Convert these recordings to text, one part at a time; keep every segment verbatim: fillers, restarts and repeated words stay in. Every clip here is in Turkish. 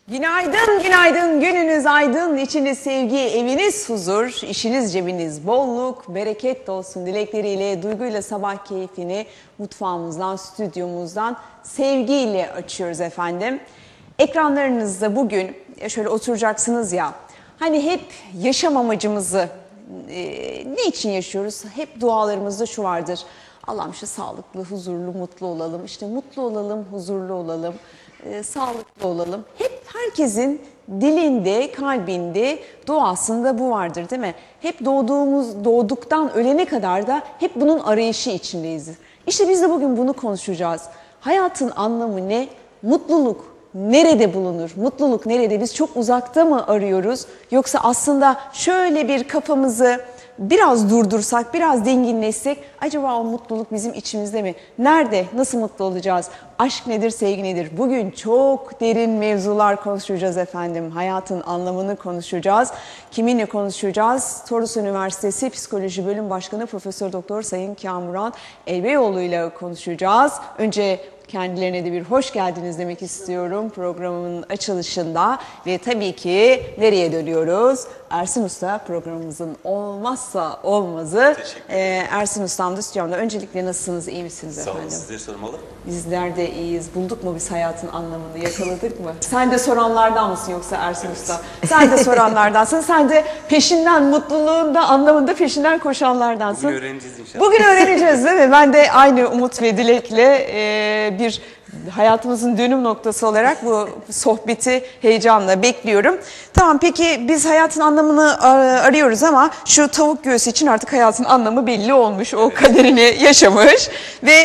Günaydın, günaydın, gününüz aydın, içiniz sevgi, eviniz huzur, işiniz cebiniz bolluk, bereket olsun dilekleriyle, duyguyla sabah keyfini mutfağımızdan, stüdyomuzdan sevgiyle açıyoruz efendim. Ekranlarınızda bugün şöyle oturacaksınız ya, hani hep yaşam amacımızı e, ne için yaşıyoruz? Hep dualarımızda şu vardır. Allah'ım işte sağlıklı, huzurlu, mutlu olalım, işte mutlu olalım, huzurlu olalım. E, sağlıklı olalım. Hep herkesin dilinde, kalbinde, duasında bu vardır değil mi? Hep doğduğumuz, doğduktan ölene kadar da hep bunun arayışı içindeyiz. İşte biz de bugün bunu konuşacağız. Hayatın anlamı ne? Mutluluk nerede bulunur? Mutluluk nerede? Biz çok uzakta mı arıyoruz? Yoksa aslında şöyle bir kafamızı biraz durdursak, biraz dinginleşsek, acaba o mutluluk bizim içimizde mi? Nerede? Nasıl mutlu olacağız? Aşk nedir, sevgi nedir? Bugün çok derin mevzular konuşacağız efendim. Hayatın anlamını konuşacağız. Kiminle konuşacağız? Torus Üniversitesi Psikoloji Bölüm Başkanı Profesör Doktor Sayın Kamuran Elbeyoğlu ile konuşacağız. Önce kendilerine de bir hoş geldiniz demek istiyorum programın açılışında. Ve tabii ki nereye dönüyoruz? Ersin Usta programımızın olmazsa olmazı. Ee, Ersin Usta'm da stüdyomda. Öncelikle nasılsınız, iyi misiniz efendim? Sağ olun, sizleri sormalı. Bizler de iyiyiz. Bulduk mu biz hayatın anlamını, yakaladık mı? Sen de soranlardan mısın yoksa Ersin evet. Usta? Sen de soranlardansın. Sen de peşinden, mutluluğun da anlamında peşinden koşanlardansın. Bugün öğreneceğiz inşallah. Bugün öğreneceğiz değil mi? Ben de aynı umut ve dilekle e, bir hayatımızın dönüm noktası olarak bu sohbeti heyecanla bekliyorum. Tamam, peki biz hayatın anlamını arıyoruz ama şu tavuk göğsü için artık hayatın anlamı belli olmuş. O kaderini yaşamış ve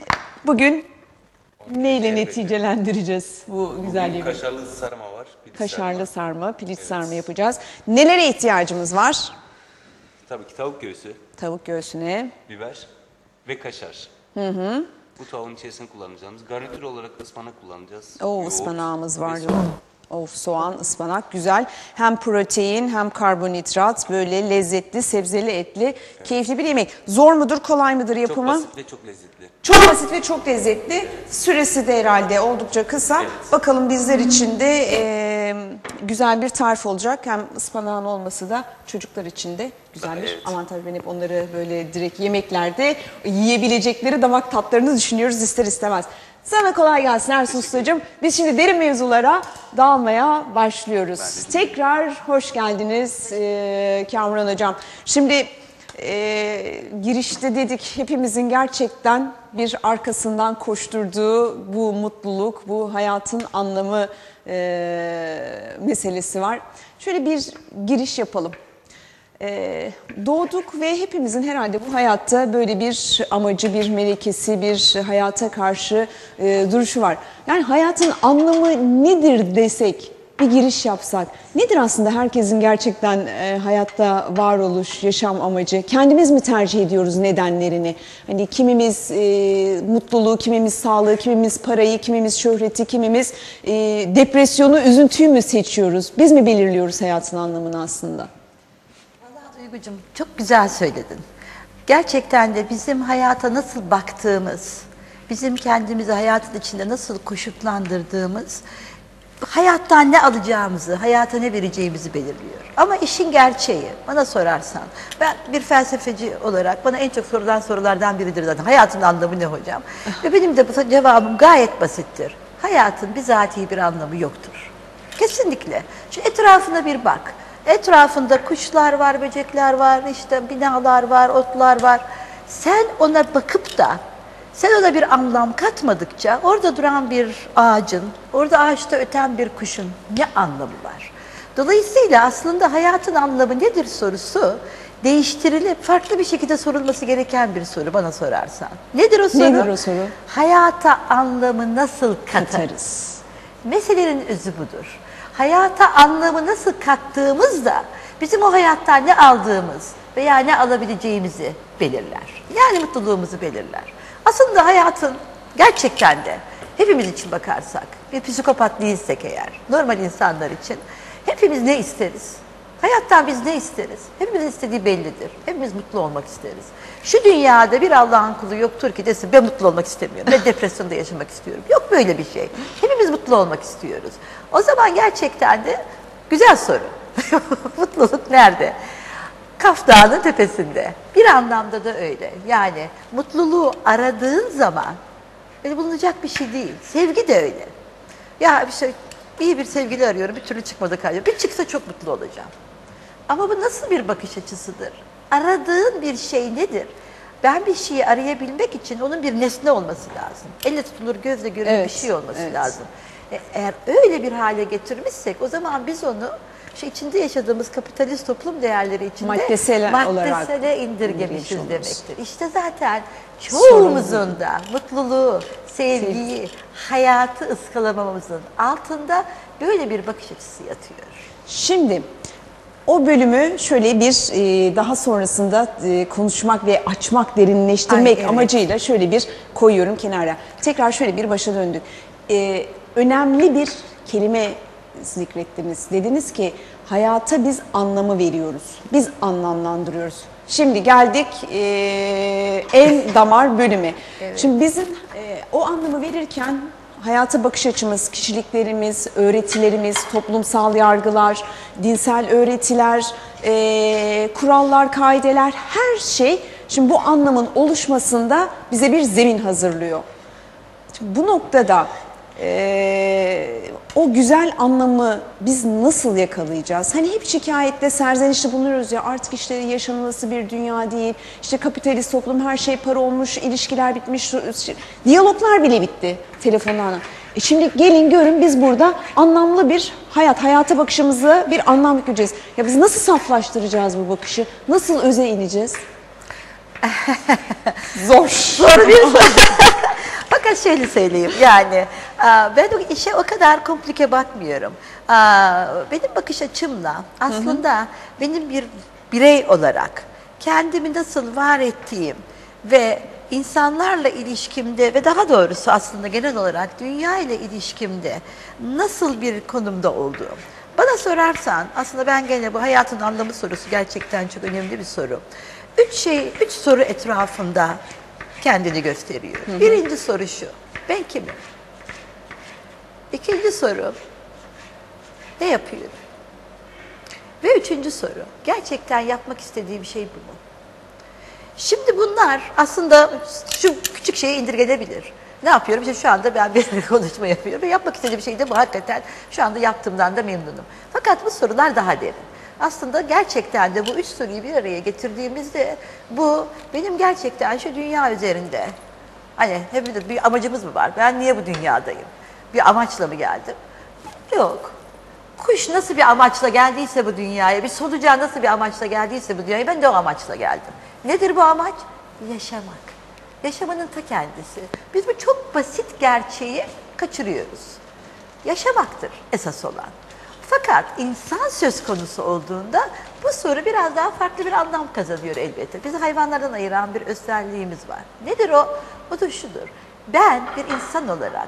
bugün neyle neticelendireceğiz bu güzel yemeği? Kaşarlı sarma var. Kaşarlı sarma, sarma piliç evet. sarma yapacağız. Nelere ihtiyacımız var? Tabii ki tavuk göğsü. Tavuk göğsüne. Biber ve kaşar. Hı hı. Bu tavuğun içerisine kullanacağımız. Garnitür olarak ıspanak kullanacağız. Oo, ıspanağımız var. Of, soğan, ıspanak güzel. Hem protein hem karbonhidrat, böyle lezzetli, sebzeli, etli, evet. keyifli bir yemek. Zor mudur, kolay mıdır yapımı? Çok basit ve çok lezzetli. Çok basit ve çok lezzetli. Süresi de herhalde oldukça kısa. Evet. Bakalım bizler için de e, güzel bir tarif olacak. Hem ıspanağın olması da çocuklar için de güzel bir evet. avantaj. Ben hep onları böyle direkt yemeklerde yiyebilecekleri damak tatlarını düşünüyoruz ister istemez. Sana kolay gelsin Ersin Usta'cığım. Biz şimdi derin mevzulara dalmaya başlıyoruz. Tekrar hoş geldiniz e, Kamuran Hocam. Şimdi e, girişte dedik hepimizin gerçekten bir arkasından koşturduğu bu mutluluk, bu hayatın anlamı e, meselesi var. Şöyle bir giriş yapalım. Ee, doğduk ve hepimizin herhalde bu hayatta böyle bir amacı, bir melekesi, bir hayata karşı e, duruşu var. Yani hayatın anlamı nedir desek, bir giriş yapsak, nedir aslında herkesin gerçekten e, hayatta varoluş, yaşam amacı? Kendimiz mi tercih ediyoruz nedenlerini? Hani kimimiz e, mutluluğu, kimimiz sağlığı, kimimiz parayı, kimimiz şöhreti, kimimiz e, depresyonu, üzüntüyü mü seçiyoruz? Biz mi belirliyoruz hayatın anlamını aslında? Duygucuğum, çok güzel söyledin. Gerçekten de bizim hayata nasıl baktığımız, bizim kendimizi hayatın içinde nasıl koşutlandırdığımız, hayattan ne alacağımızı, hayata ne vereceğimizi belirliyor. Ama işin gerçeği, bana sorarsan, ben bir felsefeci olarak bana en çok sorulan sorulardan biridir zaten. Hayatın anlamı ne hocam? Ve benim de bu cevabım gayet basittir. Hayatın bizatihi bir anlamı yoktur. Kesinlikle. Şu etrafına bir bak. Etrafında kuşlar var, böcekler var, işte binalar var, otlar var. Sen ona bakıp da, sen ona bir anlam katmadıkça orada duran bir ağacın, orada ağaçta öten bir kuşun ne anlamı var? Dolayısıyla aslında hayatın anlamı nedir sorusu değiştirilip farklı bir şekilde sorulması gereken bir soru bana sorarsan. Nedir o soru? Nedir o soru? Hayata anlamı nasıl katarız? katarız? Meselenin özü budur. Hayata anlamı nasıl kattığımızda bizim o hayattan ne aldığımız veya ne alabileceğimizi belirler. Yani mutluluğumuzu belirler. Aslında hayatın gerçekten de hepimiz için bakarsak, bir psikopat değilsek eğer, normal insanlar için hepimiz ne isteriz? Hayattan biz ne isteriz? Hepimizin istediği bellidir. Hepimiz mutlu olmak isteriz. Şu dünyada bir Allah'ın kulu yoktur ki desin ben mutlu olmak istemiyorum. Ben depresyonda yaşamak istiyorum. Yok böyle bir şey. Hepimiz mutlu olmak istiyoruz. O zaman gerçekten de güzel soru. Mutluluk nerede? Kaf Dağı'nın tepesinde. Bir anlamda da öyle. Yani mutluluğu aradığın zaman öyle bulunacak bir şey değil. Sevgi de öyle. Ya bir şey, iyi bir sevgili arıyorum, bir türlü çıkmadı kalbim. Bir çıksa çok mutlu olacağım. Ama bu nasıl bir bakış açısıdır? Aradığın bir şey nedir? Ben bir şeyi arayabilmek için onun bir nesne olması lazım. Elle tutulur, gözle görülür Evet, bir şey olması evet. lazım. E, eğer öyle bir hale getirmişsek o zaman biz onu şu içinde yaşadığımız kapitalist toplum değerleri içinde Maddesel olarak maddesele indirgemiş indirgemişiz oluruz. demektir. İşte zaten çoğumuzun da mutluluğu, sevgiyi, hayatı ıskalamamızın altında böyle bir bakış açısı yatıyor. Şimdi o bölümü şöyle bir e, daha sonrasında e, konuşmak ve açmak, derinleştirmek Ay, evet. amacıyla şöyle bir koyuyorum kenara. Tekrar şöyle bir başa döndük. E, önemli bir kelime zikrettiniz. Dediniz ki hayata biz anlamı veriyoruz. Biz anlamlandırıyoruz. Şimdi geldik e, en damar bölümü. Evet. Şimdi bizim e, o anlamı verirken hayata bakış açımız, kişiliklerimiz, öğretilerimiz, toplumsal yargılar, dinsel öğretiler, e, kurallar, kaideler, her şey şimdi bu anlamın oluşmasında bize bir zemin hazırlıyor. Şimdi bu noktada e, o güzel anlamı biz nasıl yakalayacağız? Hani hep şikayette, serzenişte bulunuyoruz ya, artık işte yaşanılası bir dünya değil, işte kapitalist toplum, her şey para olmuş, ilişkiler bitmiş, diyaloglar bile bitti telefonlarla. E şimdi gelin görün biz burada anlamlı bir hayat, hayata bakışımızı bir anlam yükleyeceğiz. Ya biz nasıl saflaştıracağız bu bakışı? Nasıl öze ineceğiz? Zor. Zor bir soru. Fakat şöyle söyleyeyim yani ben o işe o kadar komplike bakmıyorum. Benim bakış açımla aslında hı hı. benim bir birey olarak kendimi nasıl var ettiğim ve insanlarla ilişkimde ve daha doğrusu aslında genel olarak dünya ile ilişkimde nasıl bir konumda olduğum. Bana sorarsan aslında ben gene bu hayatın anlamı sorusu gerçekten çok önemli bir soru. Üç şey, üç soru etrafında kendini gösteriyor. Hı hı. Birinci soru şu, ben kimim? İkinci soru, ne yapıyorum? Ve üçüncü soru, gerçekten yapmak istediğim şey bu mu? Şimdi bunlar aslında şu küçük şeye indirgenebilir. Ne yapıyorum? İşte şu anda ben bir konuşma yapıyorum ve yapmak istediğim şey de bu, hakikaten şu anda yaptığımdan da memnunum. Fakat bu sorular daha derin. Aslında gerçekten de bu üç soruyu bir araya getirdiğimizde bu benim gerçekten şu dünya üzerinde hani hep bir amacımız mı var? Ben niye bu dünyadayım? Bir amaçla mı geldim? Yok. Kuş nasıl bir amaçla geldiyse bu dünyaya, bir solucan nasıl bir amaçla geldiyse bu dünyaya, ben de o amaçla geldim. Nedir bu amaç? Yaşamak. Yaşamanın ta kendisi. Biz bu çok basit gerçeği kaçırıyoruz. Yaşamaktır esas olan. Fakat insan söz konusu olduğunda bu soru biraz daha farklı bir anlam kazanıyor elbette. Bizi hayvanlardan ayıran bir özelliğimiz var. Nedir o? O da şudur. Ben bir insan olarak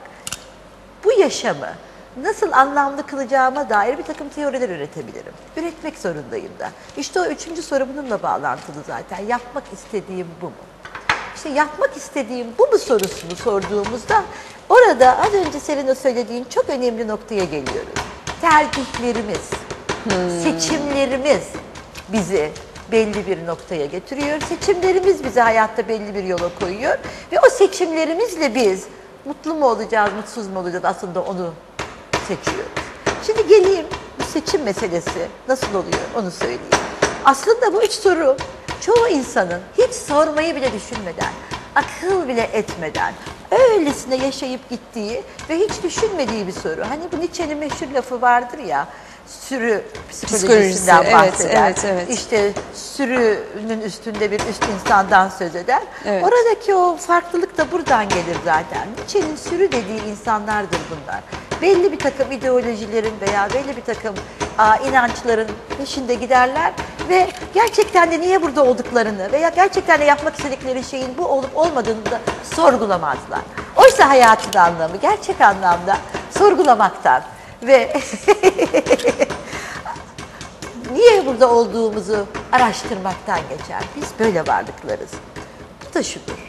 bu yaşamı nasıl anlamlı kılacağıma dair bir takım teoriler üretebilirim. Üretmek zorundayım da. İşte o üçüncü soru bununla bağlantılı zaten. Yapmak istediğim bu mu? İşte yapmak istediğim bu mu sorusunu sorduğumuzda orada az önce senin o söylediğin çok önemli noktaya geliyoruz. Tercihlerimiz, hmm. seçimlerimiz bizi belli bir noktaya getiriyor. Seçimlerimiz bizi hayatta belli bir yola koyuyor. Ve o seçimlerimizle biz mutlu mu olacağız, mutsuz mu olacağız aslında onu seçiyoruz. Şimdi geleyim bu seçim meselesi nasıl oluyor onu söyleyeyim. Aslında bu üç soru çoğu insanın hiç sormayı bile düşünmeden, akıl bile etmeden öylesine yaşayıp gittiği ve hiç düşünmediği bir soru. Hani bu Nietzsche'nin meşhur lafı vardır ya, sürü psikolojisinden evet, bahseder. Evet, evet. İşte sürünün üstünde bir üst insandan söz eder. Evet. Oradaki o farklılık da buradan gelir zaten. Nietzsche'nin sürü dediği insanlardır bunlar. Belli bir takım ideolojilerin veya belli bir takım a, inançların peşinde giderler ve gerçekten de niye burada olduklarını veya gerçekten de yapmak istedikleri şeyin bu olup olmadığını da sorgulamazlar. Oysa hayatın anlamı gerçek anlamda sorgulamaktan ve niye burada olduğumuzu araştırmaktan geçer. Biz böyle varlıklarız. Bu da şudur.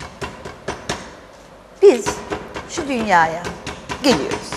Biz şu dünyaya geliyoruz.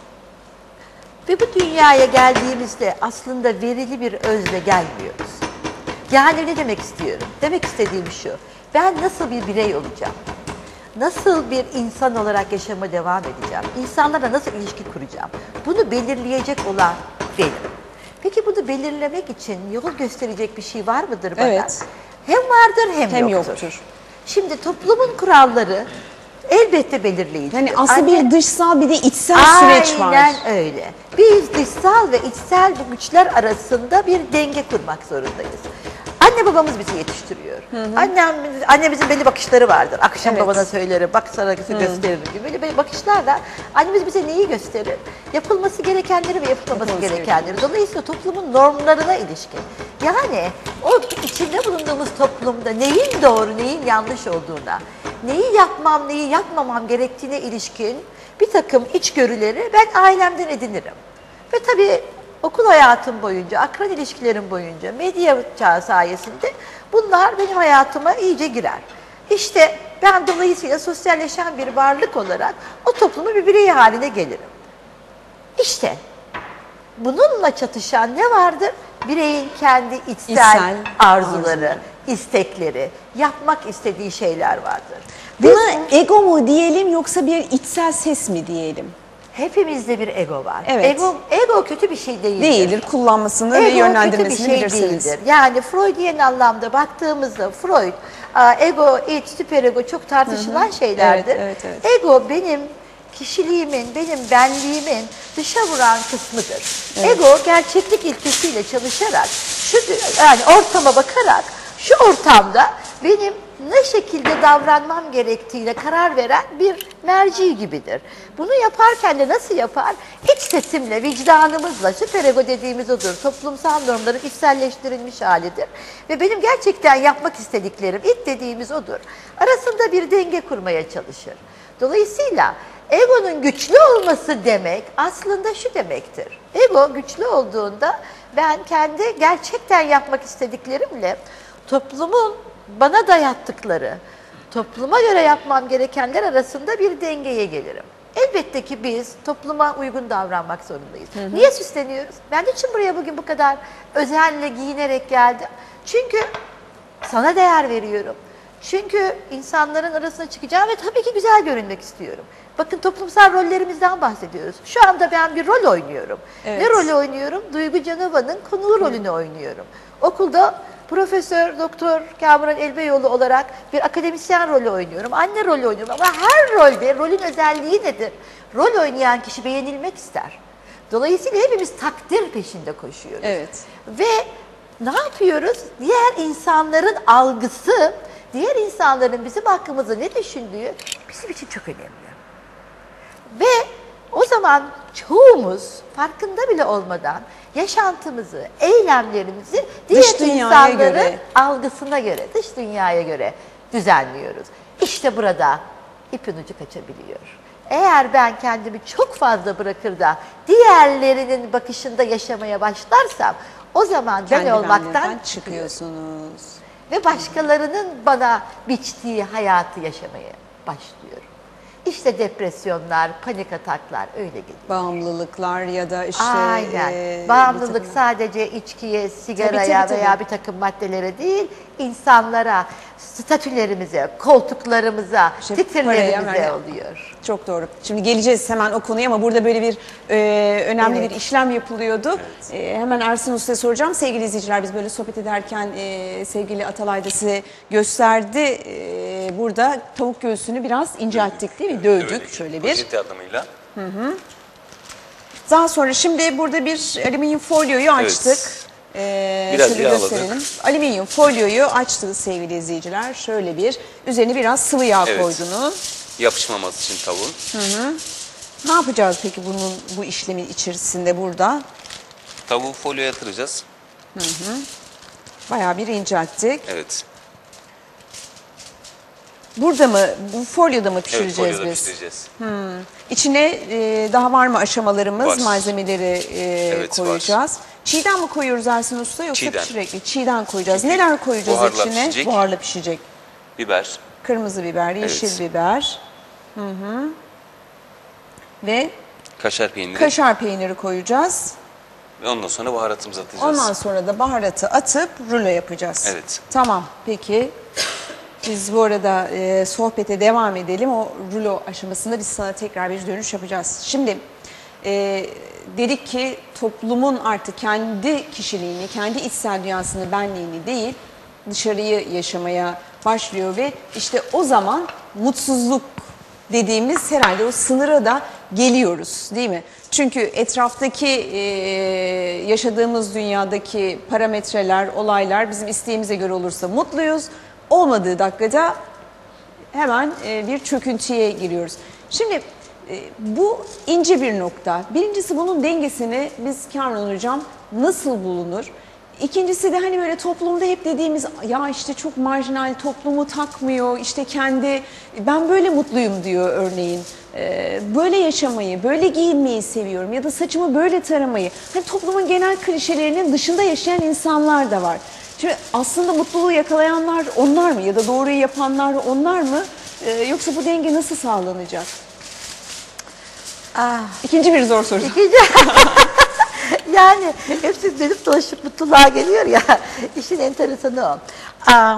Ve bu dünyaya geldiğimizde aslında verili bir özle gelmiyoruz. Yani ne demek istiyorum? Demek istediğim şu, ben nasıl bir birey olacağım? Nasıl bir insan olarak yaşama devam edeceğim? İnsanlarla nasıl ilişki kuracağım? Bunu belirleyecek olan benim. Peki bunu belirlemek için yol gösterecek bir şey var mıdır bana? Evet. Hem vardır hem, Hem yoktur. yoktur. Şimdi toplumun kuralları elbette belirleyici. Yani aslında bir dışsal bir de içsel süreç var. Aynen öyle. Biz dışsal ve içsel bu güçler arasında bir denge kurmak zorundayız. Anne babamız bizi yetiştiriyor. Hı hı. Annem, annemizin belli bakışları vardır. Akşam Evet. babana söylerim, bak sana gösteririm gibi. Böyle, böyle bakışlarla annemiz bize neyi gösterir? Yapılması gerekenleri ve yapılmaması Yapılması gerekenleri. Dolayısıyla toplumun normlarına ilişkin. Yani o içinde bulunduğumuz toplumda neyin doğru, neyin yanlış olduğuna, neyi yapmam, neyi yapmamam gerektiğine ilişkin bir takım içgörüleri ben ailemden edinirim. Ve tabii okul hayatım boyunca, akran ilişkilerim boyunca, medya çağı sayesinde bunlar benim hayatıma iyice girer. İşte ben dolayısıyla sosyalleşen bir varlık olarak o toplumun bir bireyi haline gelirim. İşte bununla çatışan ne vardır? Bireyin kendi içsel, İçsel arzuları, arzuları. istekleri, yapmak istediği şeyler vardır. Buna ego mu diyelim yoksa bir içsel ses mi diyelim? Hepimizde bir ego var. Evet. Ego, ego kötü bir şey değildir. Değildir. Kullanmasını ve Ego yönlendirmesini kötü bir şey bilirsiniz. değildir. Yani Freudian anlamda baktığımızda Freud, ego, id, süperego çok tartışılan şeylerdir. Evet, evet, evet. Ego benim kişiliğimin, benim benliğimin dışa vuran kısmıdır. Evet. Ego gerçeklik ilkesiyle çalışarak, şu yani ortama bakarak, şu ortamda benim ne şekilde davranmam gerektiğine karar veren bir merci gibidir. Bunu yaparken de nasıl yapar? İç sesimle, vicdanımızla, süperego dediğimiz odur. Toplumsal normların içselleştirilmiş halidir. Ve benim gerçekten yapmak istediklerim, id dediğimiz odur. Arasında bir denge kurmaya çalışır. Dolayısıyla egonun güçlü olması demek aslında şu demektir. Ego güçlü olduğunda ben kendi gerçekten yapmak istediklerimle toplumun bana dayattıkları, topluma göre yapmam gerekenler arasında bir dengeye gelirim. Elbette ki biz topluma uygun davranmak zorundayız. Hı hı. Niye süsleniyoruz? Ben niçin buraya bugün bu kadar özenle giyinerek geldim? Çünkü sana değer veriyorum. Çünkü insanların arasına çıkacağım ve tabii ki güzel görünmek istiyorum. Bakın toplumsal rollerimizden bahsediyoruz. Şu anda ben bir rol oynuyorum. Evet. Ne rolü oynuyorum? Duygu Canova'nın konuğu rolünü oynuyorum. Okulda Profesör Doktor Kamuran Elbeyoğlu olarak bir akademisyen rolü oynuyorum. Anne rolü oynuyorum ama her rolde rolün özelliği nedir? Rol oynayan kişi beğenilmek ister. Dolayısıyla hepimiz takdir peşinde koşuyoruz. Evet. Ve ne yapıyoruz? Diğer insanların algısı, diğer insanların bizim hakkımızda ne düşündüğü bizim için çok önemli. Ve o zaman çoğumuz farkında bile olmadan yaşantımızı, eylemlerimizi diğer Dış dünyaya insanların göre. algısına göre, dış dünyaya göre düzenliyoruz. İşte burada ipin ucu kaçabiliyor. Eğer ben kendimi çok fazla bırakır da diğerlerinin bakışında yaşamaya başlarsam o zaman ben Kendi olmaktan benliğinizden çıkıyorsunuz. ve başkalarının bana biçtiği hayatı yaşamaya başlıyorum. İşte depresyonlar, panik ataklar öyle geliyor. Bağımlılıklar ya da işte... Aynen. e, Bağımlılık bir takım- sadece içkiye, sigaraya Tabii, tabii, tabii. veya bir takım maddelere değil, insanlara, statülerimize, koltuklarımıza, İşte titirlerimize paraya, oluyor. Çok doğru. Şimdi geleceğiz hemen o konuya ama burada böyle bir e, önemli Evet. bir işlem yapılıyordu. E, hemen Ersin Usta'ya soracağım. Sevgili izleyiciler, biz böyle sohbet ederken e, sevgili Atalay da size gösterdi. E, burada tavuk göğsünü biraz incelttik değil mi? Dövdük Evet, şöyle bir. poşet yardımıyla. Daha sonra şimdi burada bir alüminyum folyoyu açtık. Ee, Biraz şöyle yağladık. gösterelim. Alüminyum folyoyu açtık sevgili izleyiciler. Şöyle bir, üzerine biraz sıvı yağ Evet. koydunuz. Yapışmaması için tavuğun. Ne yapacağız peki bunun bu işlemin içerisinde burada? Tavuğu folyoya yatıracağız. Bayağı bir incelttik. Evet. Burada mı, bu folyoda mı pişireceğiz Evet, folyoda biz? pişireceğiz. İçine e, daha var mı aşamalarımız? Var. Malzemeleri e, Evet, koyacağız. Çiğden mi koyuyoruz Ersin Usta yoksa Çiğden. pişerek mi? Çiğden koyacağız. Çünkü Neler koyacağız buharla içine? pişecek. Buharla pişecek. Biber, Kırmızı biber, yeşil Evet. biber. Hı hı. Ve kaşar peyniri kaşar peyniri koyacağız. ve ondan sonra baharatımızı atacağız. Ondan sonra da baharatı atıp rulo yapacağız. Evet. Tamam, peki. Biz bu arada e, sohbete devam edelim. O rulo aşamasında biz sana tekrar bir dönüş yapacağız. Şimdi e, dedik ki toplumun artık kendi kişiliğini, kendi içsel dünyasını, benliğini değil, dışarıyı yaşamaya başlıyor ve işte o zaman mutsuzluk dediğimiz herhalde o sınıra da geliyoruz değil mi? Çünkü etraftaki e, yaşadığımız dünyadaki parametreler, olaylar bizim isteğimize göre olursa mutluyuz. Olmadığı dakikada hemen e, bir çöküntüye giriyoruz. Şimdi e, bu ince bir nokta. Birincisi bunun dengesini biz Kamran Hocam nasıl bulunur? İkincisi de hani böyle toplumda hep dediğimiz ya işte çok marjinal, toplumu takmıyor, işte kendi ben böyle mutluyum diyor örneğin. Ee, böyle yaşamayı, böyle giyinmeyi seviyorum ya da saçımı böyle taramayı. Hani toplumun genel klişelerinin dışında yaşayan insanlar da var. Şimdi aslında mutluluğu yakalayanlar onlar mı ya da doğruyu yapanlar onlar mı? Ee, yoksa bu denge nasıl sağlanacak? Ah. İkinci bir zor soru. Yani hepsi dönüp dolaşıp mutluluğa geliyor ya. İşin enteresanı o. Aa,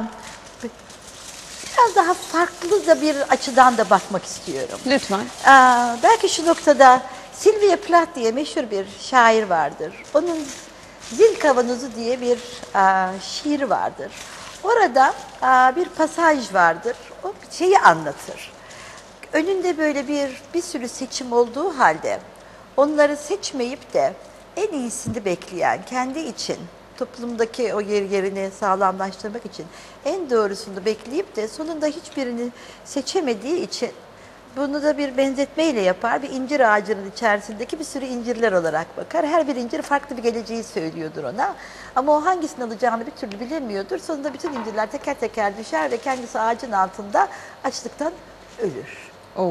biraz daha farklı da bir açıdan da bakmak istiyorum. Lütfen. Aa, belki şu noktada Sylvia Plath diye meşhur bir şair vardır. Onun Zil Kavanozu diye bir aa, şiir vardır. Orada aa, bir pasaj vardır. O şeyi anlatır. Önünde böyle bir bir sürü seçim olduğu halde onları seçmeyip de en iyisini bekleyen, kendi için, toplumdaki o yer yerini sağlamlaştırmak için en doğrusunu bekleyip de sonunda hiçbirini seçemediği için bunu da bir benzetmeyle yapar. Bir incir ağacının içerisindeki bir sürü incirler olarak bakar. Her bir incir farklı bir geleceği söylüyordur ona. Ama o hangisini alacağını bir türlü bilemiyordur. Sonunda bütün incirler teker teker düşer ve kendisi ağacın altında açlıktan ölür. Oo.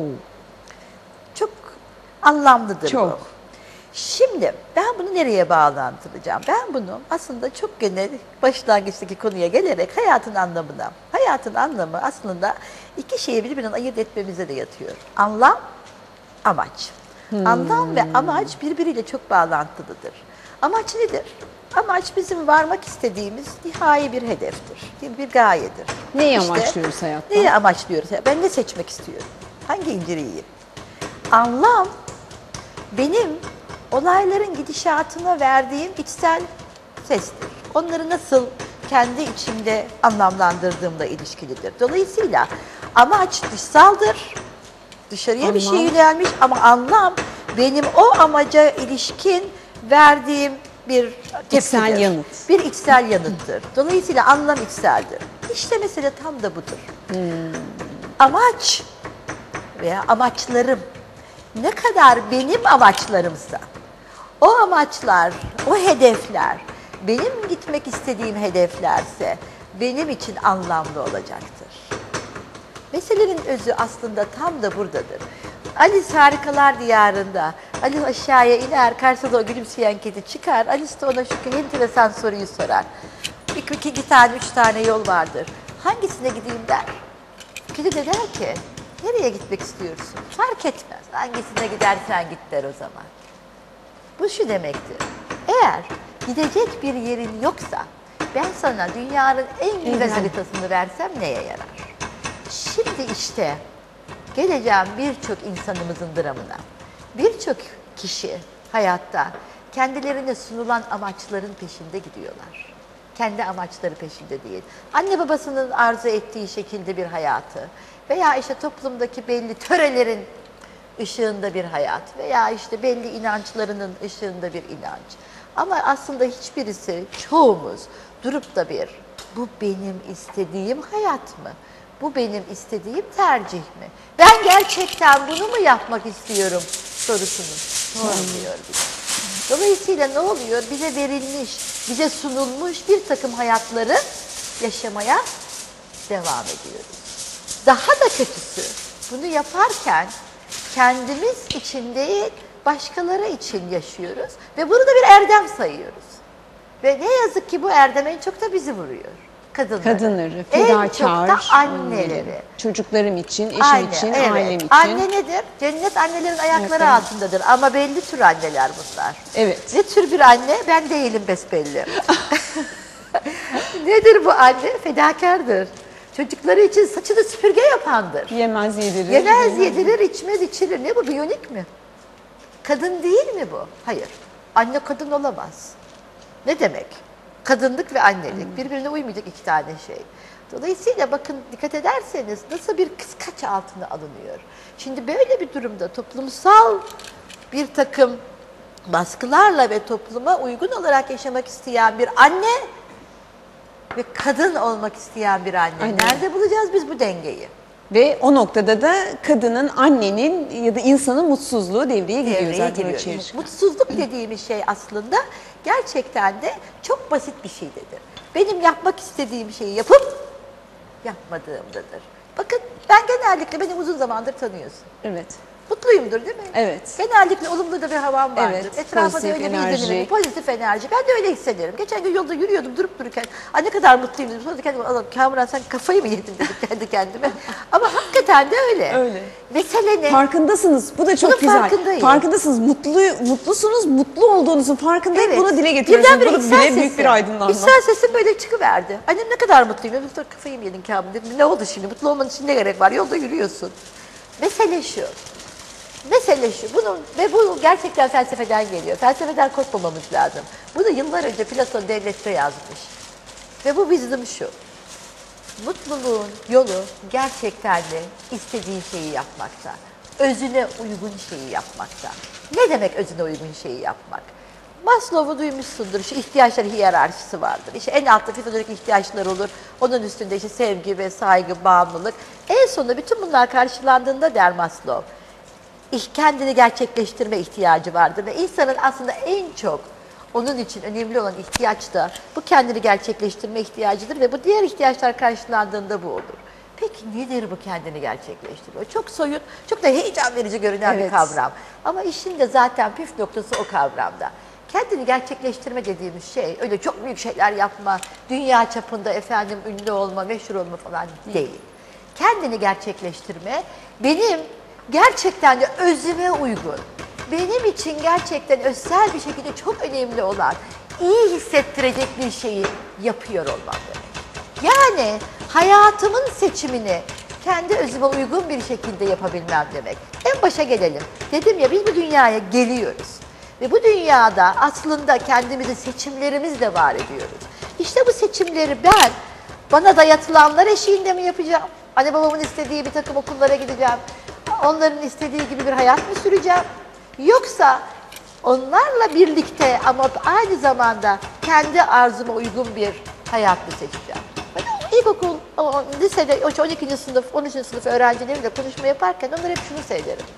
Çok anlamlıdır Çok. bu. Şimdi ben bunu nereye bağlantılacağım? Ben bunu aslında çok genel başlangıçtaki konuya gelerek hayatın anlamına. Hayatın anlamı aslında iki şeyi birbirinden ayırt etmemize de yatıyor. Anlam, amaç. Hmm. Anlam ve amaç birbiriyle çok bağlantılıdır. Amaç nedir? Amaç bizim varmak istediğimiz nihai bir hedeftir. Bir gayedir. Neyi İşte, amaçlıyoruz hayatta? Neyi amaçlıyoruz? Ben ne seçmek istiyorum? Hangi inciri yiyeyim? Anlam benim olayların gidişatına verdiğim içsel sestir. Onları nasıl kendi içimde anlamlandırdığımla ilişkilidir. Dolayısıyla amaç dışsaldır. Dışarıya Anlam. bir şey yönelmiş ama anlam benim o amaca ilişkin verdiğim bir tepkidir. İçsel yanıt. Bir içsel yanıttır. Dolayısıyla anlam içseldir. İşte mesele tam da budur. Hmm. Amaç veya amaçlarım ne kadar benim amaçlarımsa, o amaçlar, o hedefler, benim gitmek istediğim hedeflerse benim için anlamlı olacaktır. Meselenin özü aslında tam da buradadır. Alice Harikalar Diyarı'nda, Alice aşağıya iner, karşısında o gülümseyen kedi çıkar. Alice de ona şu enteresan soruyu sorar. İki, iki, iki tane, üç tane yol vardır. Hangisine gideyim der. Kedi de der ki, nereye gitmek istiyorsun? Fark etmez. Hangisine gidersen git der o zaman. Bu şu demektir. Eğer gidecek bir yerin yoksa ben sana dünyanın en güzel Güzel. haritasını versem neye yarar? Şimdi işte geleceğim birçok insanımızın dramına. Birçok kişi hayatta kendilerine sunulan amaçların peşinde gidiyorlar. Kendi amaçları peşinde değil. Anne babasının arzu ettiği şekilde bir hayatı veya işte toplumdaki belli törelerin ışığında bir hayat veya işte belli inançlarının ışığında bir inanç. Ama aslında hiçbirisi, çoğumuz durup da bir, bu benim istediğim hayat mı? Bu benim istediğim tercih mi? Ben gerçekten bunu mu yapmak istiyorum sorusunu sormuyor bize. Dolayısıyla ne oluyor? Bize verilmiş, bize sunulmuş bir takım hayatları yaşamaya devam ediyoruz. Daha da kötüsü, bunu yaparken kendimiz için değil, başkaları için yaşıyoruz ve bunu da bir erdem sayıyoruz. Ve ne yazık ki bu erdem en çok da bizi vuruyor. Kadınları. Kadınları, En fedakar. çok da anneleri. Çocuklarım için, eşim Anne, için, evet. ailem için. Anne nedir? Cennet annelerin ayakları Ayakları. altındadır ama belli tür anneler bunlar. Evet. Ne tür bir anne? Ben değilim besbelli. Nedir bu anne? Fedakardır. Çocukları için saçını süpürge yapandır. Yemez yedirir. Yemez, yedirir, içmez, içirir. Ne bu? Biyonik mi? Kadın değil mi bu? Hayır. Anne kadın olamaz. Ne demek? Kadınlık ve annelik. Birbirine uymayacak iki tane şey. Dolayısıyla bakın dikkat ederseniz nasıl bir kıskaç altına alınıyor. Şimdi böyle bir durumda toplumsal bir takım baskılarla ve topluma uygun olarak yaşamak isteyen bir anne ve kadın olmak isteyen bir anne. Anne. Nerede bulacağız biz bu dengeyi? Ve o noktada da kadının, annenin ya da insanın mutsuzluğu devreye giriyor Devreye zaten giriyor. içeri. Mutsuzluk dediğimiz şey aslında gerçekten de çok basit bir şeydir. Benim yapmak istediğim şeyi yapıp yapmadığımdadır. Bakın ben genellikle beni uzun zamandır tanıyorsun. Evet. Mutluyumdur değil mi? Evet. Genellikle olumlu da bir havam vardır. Evet, Etrafa da pozitif öyle bir enerji. izlenirim, pozitif enerji. Ben de öyle hissederim. Geçen gün yolda yürüyordum durup dururken. Ay ne kadar mutluyum dedim. Sonra kendime alalım. Kamuran sen kafayı mı yedin dedim kendi kendime. Ama hakikaten de öyle. Öyle. Mesele ne? Farkındasınız. Bu da çok Bunun güzel. farkındayım. Farkındasınız. Mutlu, mutlusunuz. Mutlu olduğunuzun farkındayım. Evet. Bunu dile getiriyorsunuz. Birdenbire Bu içsel bile büyük sesim- bir aydınlanma. İçsel sesim böyle çıkıverdi. Annem ne kadar mutluyum. Dedim sonra kafayı mı yedin Kamil dedim. Ne oldu şimdi? Mutlu olman için ne gerek var? Yolda yürüyorsun. Mesele şu. Mesele şu. Bunun, ve bu gerçekten felsefeden geliyor. Felsefeden korkmamamız lazım. Bunu yıllar önce Platon Devlet'te yazmış. Ve bu wisdom şu. Mutluluğun yolu gerçekten de istediğin şeyi yapmakta. Özüne uygun şeyi yapmakta. Ne demek özüne uygun şeyi yapmak? Maslow'u duymuşsundur. Şu ihtiyaçlar hiyerarşisi vardır. İşte en altta fizyolojik ihtiyaçlar olur. Onun üstünde işte sevgi ve saygı, bağımlılık. En sonunda bütün bunlar karşılandığında der Maslow, kendini gerçekleştirme ihtiyacı vardır. Ve insanın aslında en çok onun için önemli olan ihtiyaç da bu kendini gerçekleştirme ihtiyacıdır ve bu diğer ihtiyaçlar karşılandığında bu olur. Peki nedir bu kendini gerçekleştirme? Çok soyut, çok da heyecan verici görünen Evet. bir kavram. Ama işin de zaten püf noktası o kavramda. Kendini gerçekleştirme dediğimiz şey öyle çok büyük şeyler yapma, dünya çapında efendim ünlü olma, meşhur olma falan değil. Kendini gerçekleştirme benim gerçekten de özüme uygun, benim için gerçekten özsel bir şekilde çok önemli olan, iyi hissettirecek bir şeyi yapıyor olmam demek. Yani hayatımın seçimini kendi özüme uygun bir şekilde yapabilmem demek. En başa gelelim. Dedim ya biz bu dünyaya geliyoruz. Ve bu dünyada aslında kendimizi seçimlerimizle var ediyoruz. İşte bu seçimleri ben bana dayatılanlar eşiğinde mi yapacağım? Anne babamın istediği bir takım okullara gideceğim. Onların istediği gibi bir hayat mı süreceğim? Yoksa onlarla birlikte ama aynı zamanda kendi arzuma uygun bir hayat mı seçeceğim? Ben ilkokul, lisede on ikinci sınıf, on üçüncü sınıf öğrencileriyle konuşma yaparken onlara hep şunu söylerim.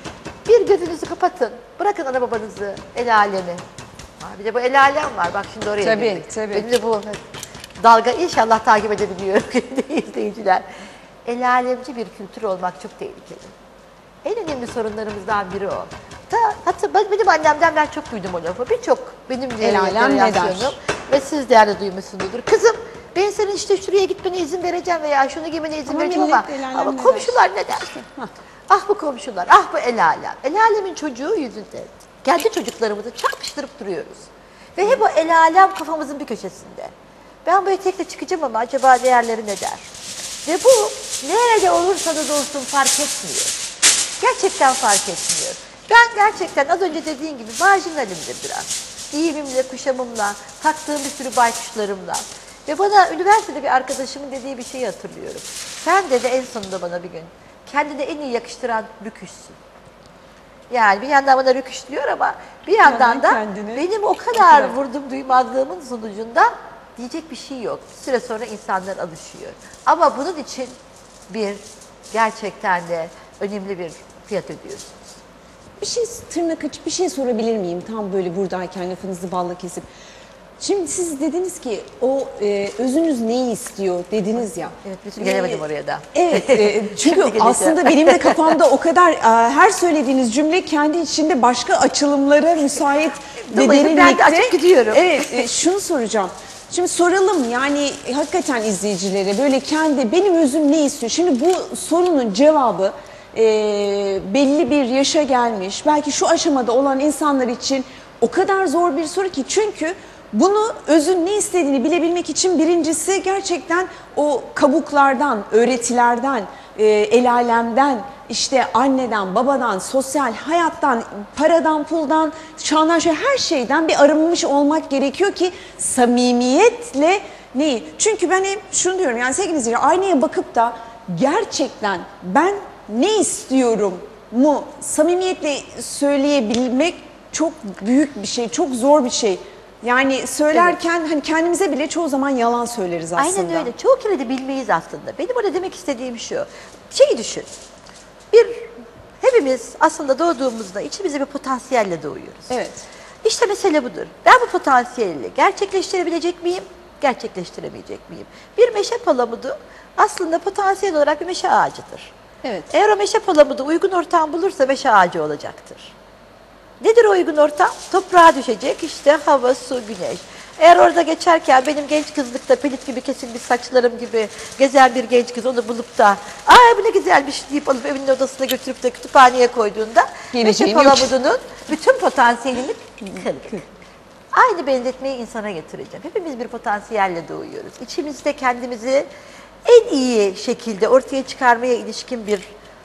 Bir gözünüzü kapatın, bırakın ana babanızı, el alemi. Ha, bir de bu el alem var, bak şimdi oraya Tabii, girdik. tabii. Benim de bu dalga inşallah takip edebiliyor izleyiciler. El alemci bir kültür olmak çok tehlikeli. En önemli sorunlarımızdan biri o. Ta, hatta benim annemden ben çok duydum o lafı. Birçok benim El alem ne der? jenerasyonum ve sizler de duymuşsunuzdur. Kızım ben senin işte şuraya gitmene izin vereceğim veya şunu giymene izin Ama vereceğim millet ama, el alem ama ne komşular ne dersin? Ah bu komşular, ah bu el alem. El alemin çocuğu yüzünde kendi çocuklarımızı çarpıştırıp duruyoruz. Ve hep o el alem kafamızın bir köşesinde. Ben bu etekle çıkacağım ama acaba değerleri ne der? Ve bu nerede olursanız olsun fark etmiyor. Gerçekten fark etmiyor. Ben gerçekten az önce dediğin gibi marjinalimdir biraz. Giyimimle, kuşamımla, taktığım bir sürü baykuşlarımla. Ve bana üniversitede bir arkadaşımın dediği bir şeyi hatırlıyorum. Sen dedi en sonunda bana bir gün kendine en iyi yakıştıran rüküşsün. Yani bir yandan bana rüküş diyor ama bir yandan da kendini- benim o kadar vurdum duymazlığımın sonucunda diyecek bir şey yok. Bir süre sonra insanlar alışıyor. Ama bunun için bir gerçekten de önemli bir fiyat ödüyorsunuz. Bir şey tırnak açıp bir şey sorabilir miyim? Tam böyle buradayken lafınızı balla kesip. Şimdi siz dediniz ki o e, özünüz neyi istiyor dediniz ya. Evet, bütün gelemedim Ve- oraya da. Evet, e, Şimdi çünkü geleceğim. aslında benim de kafamda o kadar e, her söylediğiniz cümle kendi içinde başka açılımlara müsait ve Dolayısıyla ben de derinlikte. açıp gidiyorum. Evet, e, şunu soracağım. Şimdi soralım yani e, hakikaten izleyicilere böyle kendi benim özüm ne istiyor? Şimdi bu sorunun cevabı e, belli bir yaşa gelmiş belki şu aşamada olan insanlar için o kadar zor bir soru ki çünkü bunu özün ne istediğini bilebilmek için birincisi gerçekten o kabuklardan, öğretilerden, e, el alemden, işte anneden, babadan, sosyal hayattan, paradan, puldan, çağdaş her şeyden bir arınmış olmak gerekiyor ki samimiyetle neyi? Çünkü ben hep şunu diyorum yani sevgili izleyiciler aynaya bakıp da gerçekten ben ne istiyorum mu samimiyetle söyleyebilmek çok büyük bir şey, çok zor bir şey. Yani söylerken hani kendimize bile çoğu zaman yalan söyleriz aslında. Aynen öyle. Çoğu kere de bilmeyiz aslında. Benim orada demek istediğim şu. Şeyi düşün. Bir, hepimiz aslında doğduğumuzda içimizde bir potansiyelle doğuyoruz. Evet. İşte mesele budur. Ben bu potansiyeli gerçekleştirebilecek miyim? Gerçekleştiremeyecek miyim? Bir meşe palamudu aslında potansiyel olarak bir meşe ağacıdır. Evet. Eğer o meşe palamudu uygun ortam bulursa meşe ağacı olacaktır. Nedir o uygun ortam? Toprağa düşecek işte hava, su, güneş. Eğer orada geçerken benim genç kızlıkta pelit gibi kesilmiş saçlarım gibi gezen bir genç kız onu bulup da ''Aa bu ne güzelmiş'' deyip alıp evinin odasına götürüp de kütüphaneye koyduğunda meşe Geleceğim yok. palamudunun bütün potansiyelini kırır. Aynı benzetmeyi insana getireceğim. Hepimiz bir potansiyelle doğuyoruz. İçimizde kendimizi en iyi şekilde ortaya çıkarmaya ilişkin bir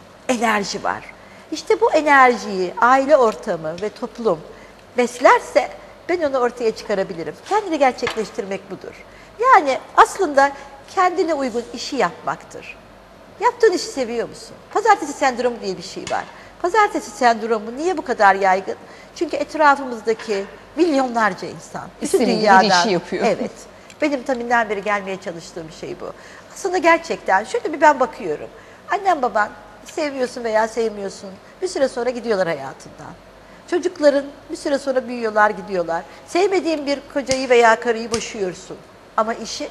enerji var. İşte bu enerjiyi aile ortamı ve toplum beslerse ben onu ortaya çıkarabilirim. Kendini gerçekleştirmek budur. Yani aslında kendine uygun işi yapmaktır. Yaptığın işi seviyor musun? Pazartesi sendromu diye bir şey var. Pazartesi sendromu niye bu kadar yaygın? Çünkü etrafımızdaki milyonlarca insan, bütün İstediği bir dünyadan, işi yapıyor. Evet. Benim taminden beri gelmeye çalıştığım şey bu. Aslında gerçekten şöyle bir ben bakıyorum. Annem baban seviyorsun veya sevmiyorsun. Bir süre sonra gidiyorlar hayatından. Çocukların bir süre sonra büyüyorlar, gidiyorlar. Sevmediğin bir kocayı veya karıyı boşuyorsun. Ama işi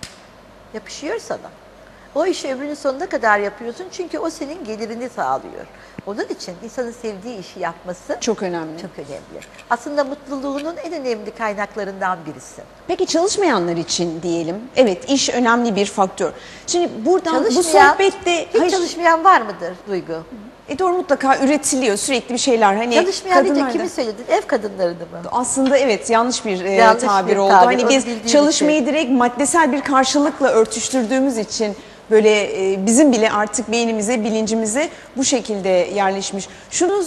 yapışıyor sana. O işi ömrünün sonuna kadar yapıyorsun çünkü o senin gelirini sağlıyor. Onun için insanın sevdiği işi yapması Çok önemli. çok önemli. Aslında mutluluğunun en önemli kaynaklarından birisi. Peki çalışmayanlar için diyelim. Evet iş önemli bir faktör. Şimdi buradan bu Çalışmayan, sohbette hiç hayır, çalışmayan var mıdır Duygu? e doğru mutlaka üretiliyor sürekli bir şeyler. Hani Çalışmayan deyince kadınlar da- kimi söyledin? Ev kadınlarını mı? Aslında evet yanlış bir e, Yanlış tabir bir oldu. tabir, Hani onu biz bildiğim çalışmayı için. direkt maddesel bir karşılıkla örtüştürdüğümüz için böyle e, bizim bile artık beynimize, bilincimize bu şekilde yerleşmiş. Şunu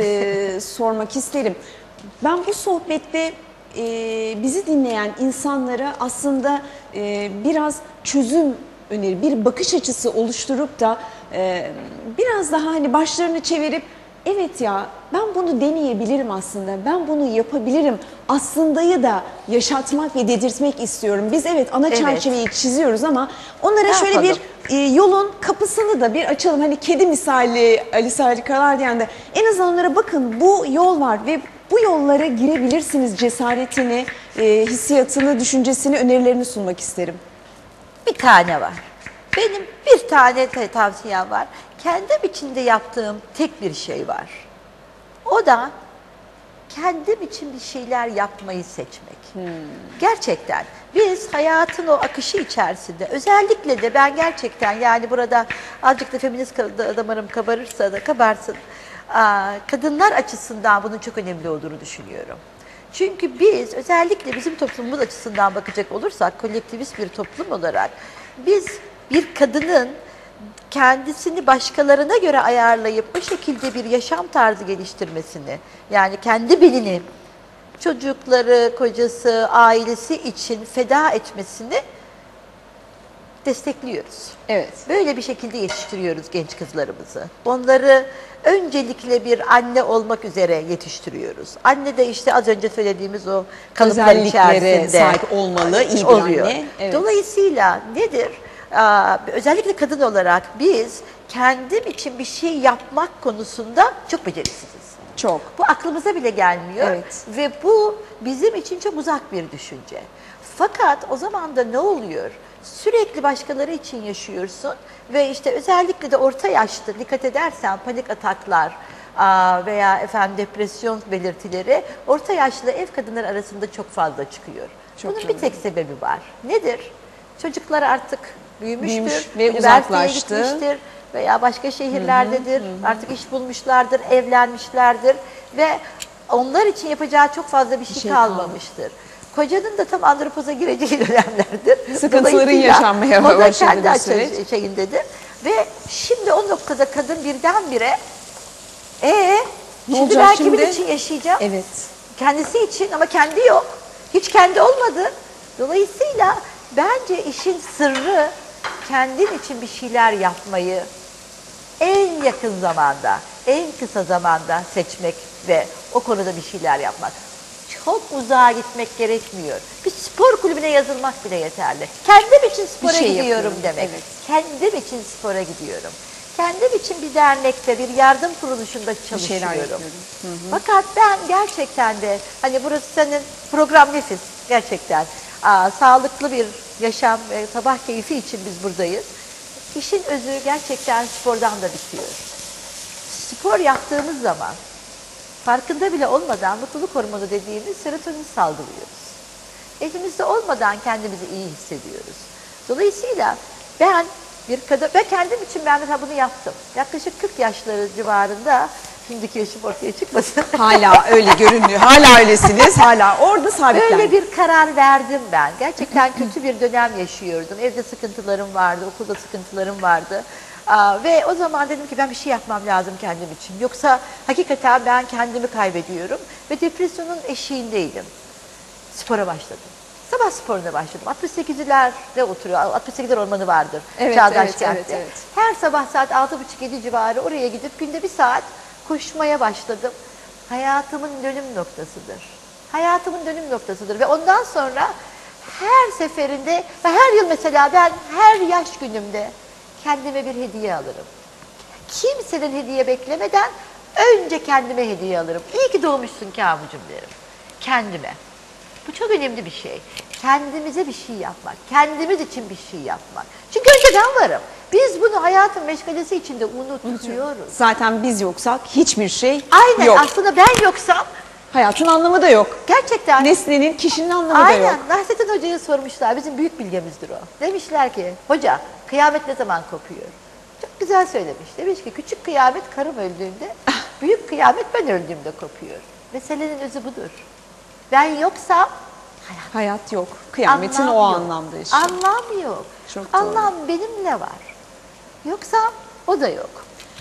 e, sormak isterim. Ben bu sohbette e, bizi dinleyen insanlara aslında e, biraz çözüm öneri, bir bakış açısı oluşturup da e, biraz daha hani başlarını çevirip evet ya ben bunu deneyebilirim aslında, ben bunu yapabilirim aslındayı da yaşatmak ve dedirtmek istiyorum. Biz evet ana Evet. çerçeveyi çiziyoruz ama onlara Ne şöyle yapalım? bir e, yolun kapısını da bir açalım. Hani kedi misali Alice Harikalar diyen de en azından onlara bakın bu yol var ve bu yollara girebilirsiniz cesaretini, e, hissiyatını, düşüncesini, önerilerini sunmak isterim. Bir tane var. Benim bir tane te- tavsiyem var. Kendim içinde yaptığım tek bir şey var. O da kendim için bir şeyler yapmayı seçmek. Gerçekten biz hayatın o akışı içerisinde özellikle de ben gerçekten yani burada azıcık da feminist ka- damarım kabarırsa da kabarsın. Aa, kadınlar açısından bunun çok önemli olduğunu düşünüyorum. Çünkü biz özellikle bizim toplumumuz açısından bakacak olursak kolektivist bir toplum olarak biz bir kadının kendisini başkalarına göre ayarlayıp bu şekilde bir yaşam tarzı geliştirmesini yani kendi belini çocukları, kocası, ailesi için feda etmesini destekliyoruz. Evet. Böyle bir şekilde yetiştiriyoruz genç kızlarımızı. Onları öncelikle bir anne olmak üzere yetiştiriyoruz. Anne de işte az önce söylediğimiz o kalıplar Özelliklere içerisinde sahip olmalı, iyi bir oluyor. anne. Evet. Dolayısıyla nedir? Aa, özellikle kadın olarak biz kendim için bir şey yapmak konusunda çok becerisiziz. Çok. Bu aklımıza bile gelmiyor. Evet. Ve bu bizim için çok uzak bir düşünce. Fakat o zaman da ne oluyor? Sürekli başkaları için yaşıyorsun ve işte özellikle de orta yaşta dikkat edersen panik ataklar aa, veya efendim depresyon belirtileri orta yaşlı ev kadınları arasında çok fazla çıkıyor. Çok Bunun doğru. bir tek sebebi var. Nedir? Çocuklar artık büyümüştür, Büyümüş ve üniversiteye uzaklaştı. gitmiştir veya başka şehirlerdedir. Artık iş bulmuşlardır, evlenmişlerdir ve onlar için yapacağı çok fazla bir şey, şey kalmamıştır. Kocanın da tam andropoza gireceği dönemlerdir. Sıkıntıların Dolayısıyla yaşanmaya o da başladığı kendi bir açı- süreç. şeyindedir. Ve şimdi o noktada kadın birdenbire ee, şimdi olacak ben kimin şimdi? için yaşayacağım? Evet. Kendisi için ama kendi yok. Hiç kendi olmadı. Dolayısıyla bence işin sırrı kendin için bir şeyler yapmayı en yakın zamanda, en kısa zamanda seçmek ve o konuda bir şeyler yapmak. Çok uzağa gitmek gerekmiyor. Bir spor kulübüne yazılmak bile yeterli. Kendim için spora şey gidiyorum yapıyorum, demek. evet. Kendim için spora gidiyorum. Kendim için bir dernekte, bir yardım kuruluşunda şeyler çalışıyorum. yapıyorum. Fakat ben gerçekten de hani burası senin program nefis gerçekten. Aa, sağlıklı bir yaşam ve sabah keyfi için biz buradayız. İşin özü gerçekten spordan da bitiyor. Spor yaptığımız zaman farkında bile olmadan mutluluk hormonu dediğimiz serotonin salgılıyoruz. Elimizde olmadan kendimizi iyi hissediyoruz. Dolayısıyla ben bir kadın ve kendim için ben mesela bunu yaptım. Yaklaşık kırk yaşları civarında, şimdiki yaşım ortaya çıkmasın. Hala öyle görünüyor. Hala öylesiniz. Hala orada sabitlen. Öyle bir karar verdim ben. Gerçekten kötü bir dönem yaşıyordum. Evde sıkıntılarım vardı, okulda sıkıntılarım vardı. Aa, ve o zaman dedim ki ben bir şey yapmam lazım kendim için. Yoksa hakikaten ben kendimi kaybediyorum ve depresyonun eşiğindeydim. Spora başladım. Sabah sporuna başladım. altmış sekizlerde oturuyor. altmış sekizler ormanı vardır. Evet, Çağdaş evet, kentte. evet, evet. Her sabah saat altı buçuk yedi civarı oraya gidip günde bir saat koşmaya başladım. Hayatımın dönüm noktasıdır. Hayatımın dönüm noktasıdır ve ondan sonra her seferinde ve her yıl mesela ben her yaş günümde kendime bir hediye alırım. Kimseden hediye beklemeden önce kendime hediye alırım. İyi ki doğmuşsun Kamucuğum derim. Kendime. Bu çok önemli bir şey. Kendimize bir şey yapmak. Kendimiz için bir şey yapmak. Çünkü önce ben varım. Biz bunu hayatın meşgalesi içinde unutuyoruz. Zaten biz yoksak hiçbir şey Aynen yok. aslında ben yoksam Hayatın anlamı da yok. gerçekten Nesnenin, kişinin anlamı da aynen yok. Nasrettin Hoca'ya sormuşlar. Bizim büyük bilgemizdir o. Demişler ki hoca kıyamet ne zaman kopuyor? Çok güzel söylemiş. Demiş ki küçük kıyamet karım öldüğünde, büyük kıyamet ben öldüğümde kopuyor. Meselenin özü budur. Ben yoksam hayat Hayat yok. Kıyametin anlam o yok. anlamda işte. Anlam yok. Çok doğru. Anlam benimle var. Yoksa o da yok.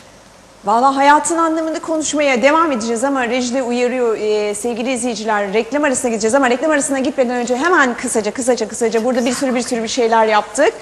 Valla hayatın anlamını konuşmaya devam edeceğiz ama rejide uyarıyor e, sevgili izleyiciler, reklam arasına gideceğiz ama reklam arasına gitmeden önce hemen kısaca kısaca kısaca burada bir sürü bir sürü bir şeyler yaptık.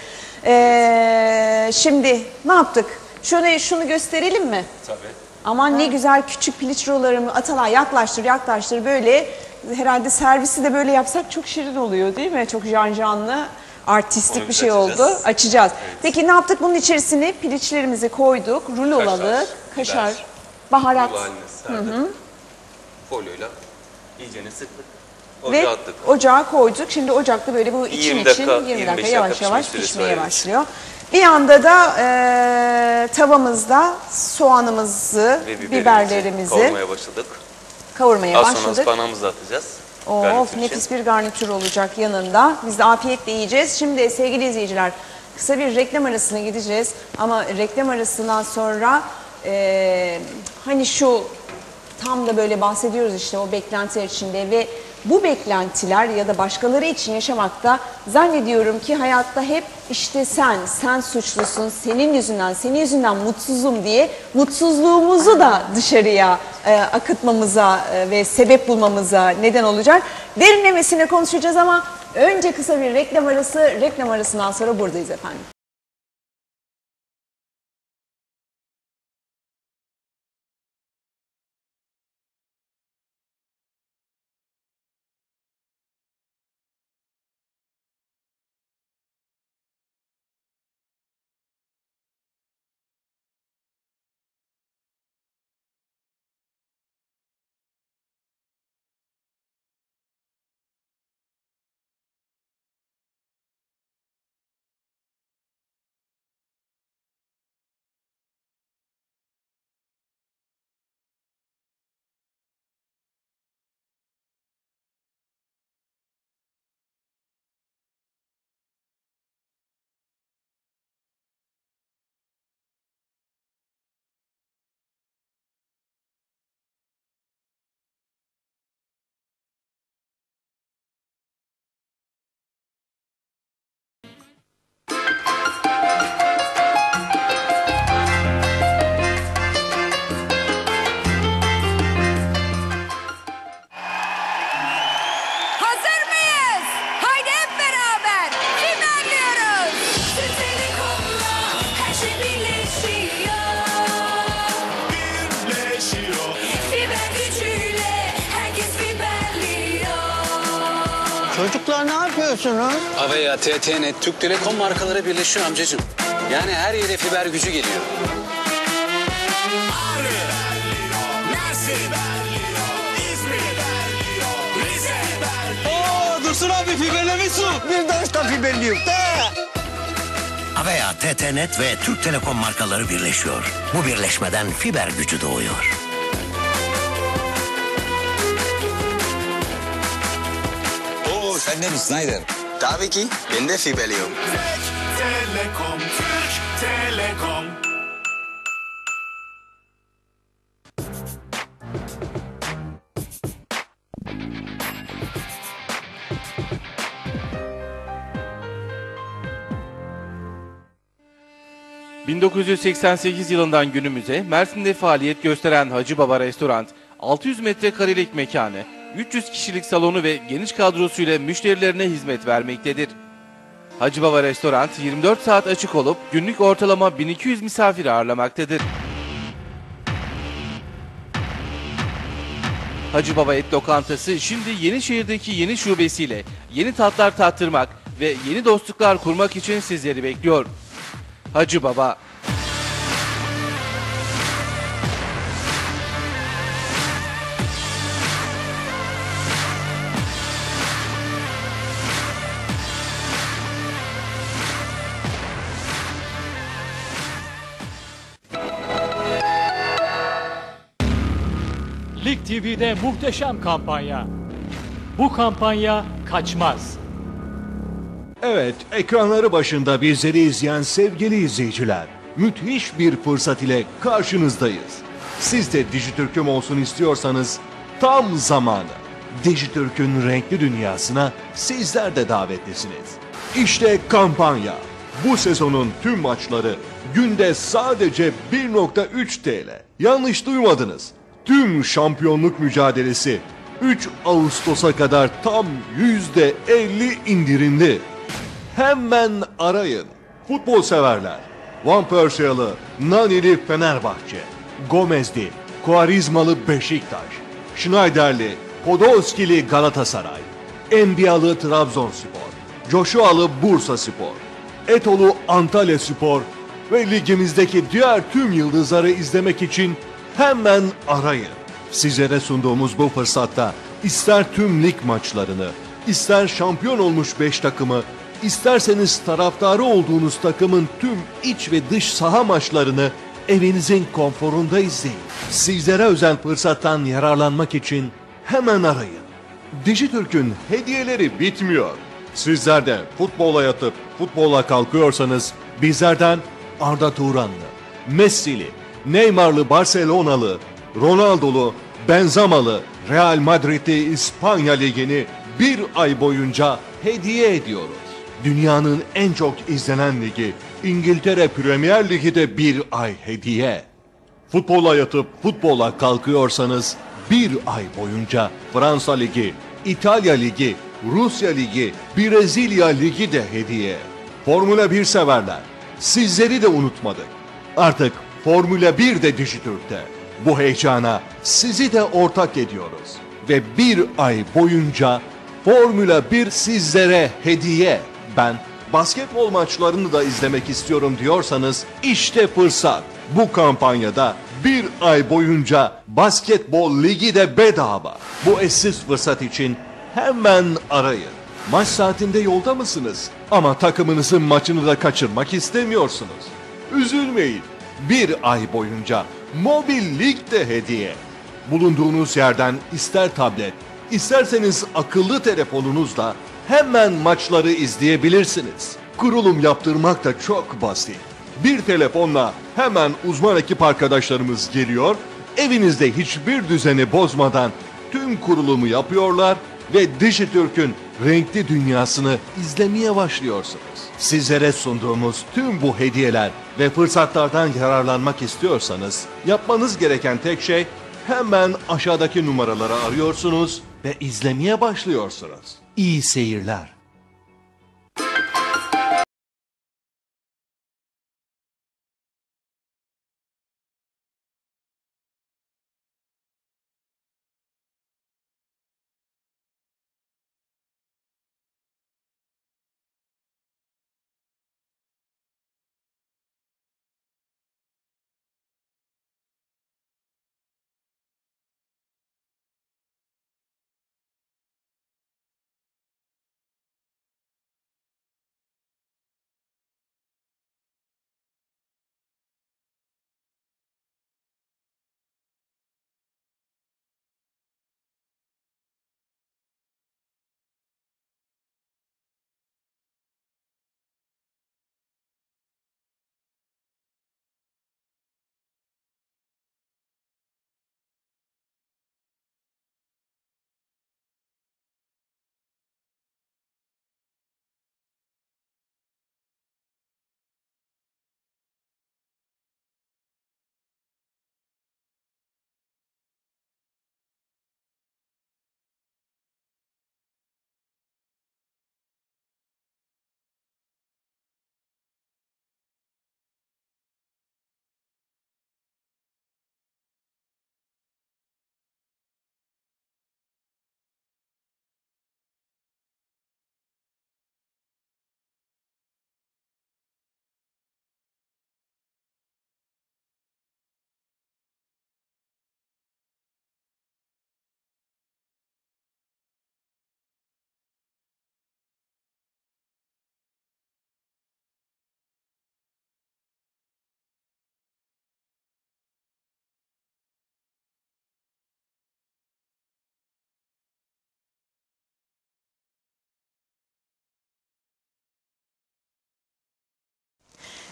E, şimdi ne yaptık? Şunu, şunu gösterelim mi? Tabii. Aman ne güzel küçük piliç rulolarımı Atalay yaklaştır yaklaştır böyle herhalde servisi de böyle yapsak çok şirin oluyor değil mi? Çok janjanlı. Artistik Onu bir biz şey açacağız. oldu. Açacağız. Evet. Peki ne yaptık? Bunun içerisine piliçlerimizi koyduk. Rulolalık, Kaşar, kaşar, biber, baharat rulo haline serdik. Folyoyla iyicene sıktık. Ocağa ve attık. ocağa koyduk. Şimdi ocakta böyle bu için yirmi için dakika, yirmi yirmi dakika beş yavaş dakika yavaş pişme süresi pişmeye var, evet. başlıyor. Bir yanda da e, tavamızda soğanımızı, Ve biberimizi biberlerimizi kavurmaya başladık. kavurmaya Az sonra başladık. ıspanağımızı da atacağız. Of garnitür için. nefis bir garnitür olacak yanında. Biz de afiyetle yiyeceğiz. Şimdi sevgili izleyiciler kısa bir reklam arasına gideceğiz. Ama reklam arasından sonra e, hani şu tam da böyle bahsediyoruz işte o beklentiler içinde ve bu beklentiler ya da başkaları için yaşamakta zannediyorum ki hayatta hep işte sen, sen suçlusun, senin yüzünden, senin yüzünden mutsuzum diye mutsuzluğumuzu da dışarıya e, akıtmamıza e, ve sebep bulmamıza neden olacak. Derinlemesine konuşacağız ama önce kısa bir reklam arası, reklam arasından sonra buradayız efendim. yapıyorsunuz? Avaya, T T Net, Türk Telekom markaları birleşiyor amcacığım. Yani her yere fiber gücü geliyor. Oo, Dursun abi fiberlemişsin. Bir de usta fiberliyim de. Avea, T T Net ve Türk Telekom markaları birleşiyor. Bu birleşmeden fiber gücü doğuyor. Oo, sen de mi Snyder? Tabii ki. Ben de fiberliyim. Telekom, Türk Telekom. bin dokuz yüz seksen sekiz yılından günümüze Mersin'de faaliyet gösteren Hacı Baba Restoran, altı yüz metrekarelik mekanı, üç yüz kişilik salonu ve geniş kadrosuyla müşterilerine hizmet vermektedir. Hacı Baba Restoran yirmi dört saat açık olup günlük ortalama bin iki yüz misafir ağırlamaktadır. Hacı Baba Et Lokantası şimdi Yenişehir'deki yeni şubesiyle yeni tatlar tattırmak ve yeni dostluklar kurmak için sizleri bekliyor. Hacı Baba. Lig T V'de muhteşem kampanya. Bu kampanya kaçmaz. Evet, ekranları başında bizleri izleyen sevgili izleyiciler, müthiş bir fırsat ile karşınızdayız. Siz de Dijitürk'üm olsun istiyorsanız tam zamanı. Dijitürk'ün renkli dünyasına sizler de davetlisiniz. İşte kampanya. Bu sezonun tüm maçları günde sadece bir nokta üç T L. Yanlış duymadınız. Tüm şampiyonluk mücadelesi üç Ağustos'a kadar tam yüzde elli indirimli. Hemen arayın. Futbol severler. Van Persie'lı, Nanili Fenerbahçe, Gomez'li, Kuarizmalı Beşiktaş, Schneider'li, Podolski'li Galatasaray, Enbiyalı Trabzonspor, Joshua'lı Bursaspor, Etolu Antalyaspor ve ligimizdeki diğer tüm yıldızları izlemek için hemen arayın. Sizlere sunduğumuz bu fırsatta ister tüm lig maçlarını, ister şampiyon olmuş beş takımı, İsterseniz taraftarı olduğunuz takımın tüm iç ve dış saha maçlarını evinizin konforunda izleyin. Sizlere özel fırsattan yararlanmak için hemen arayın. Dijitürk'ün hediyeleri bitmiyor. Sizler de futbola yatıp futbola kalkıyorsanız bizlerden Arda Turanlı, Messi'li, Neymar'lı Barcelona'lı, Ronaldo'lu, Benzemalı, Real Madrid'li İspanya Ligi'ni bir ay boyunca hediye ediyoruz. Dünyanın en çok izlenen ligi İngiltere Premier Ligi de bir ay hediye. Futbola yatıp futbola kalkıyorsanız bir ay boyunca Fransa Ligi, İtalya Ligi, Rusya Ligi, Brezilya Ligi de hediye. Formula bir severler. Sizleri de unutmadık. Artık Formula bir de Dijitürk'te. Bu heyecana sizi de ortak ediyoruz. Ve bir ay boyunca Formula bir sizlere hediye. Ben basketbol maçlarını da izlemek istiyorum diyorsanız işte fırsat. Bu kampanyada bir ay boyunca basketbol ligi de bedava. Bu eşsiz fırsat için hemen arayın. Maç saatinde yolda mısınız? Ama takımınızın maçını da kaçırmak istemiyorsunuz. Üzülmeyin. Bir ay boyunca mobil lig de hediye. Bulunduğunuz yerden ister tablet, isterseniz akıllı telefonunuzla hemen maçları izleyebilirsiniz. Kurulum yaptırmak da çok basit. Bir telefonla hemen uzman ekip arkadaşlarımız geliyor, evinizde hiçbir düzeni bozmadan tüm kurulumu yapıyorlar ve Dijitürk'ün renkli dünyasını izlemeye başlıyorsunuz. Sizlere sunduğumuz tüm bu hediyeler ve fırsatlardan yararlanmak istiyorsanız yapmanız gereken tek şey hemen aşağıdaki numaraları arıyorsunuz ve izlemeye başlıyorsunuz. İyi seyirler.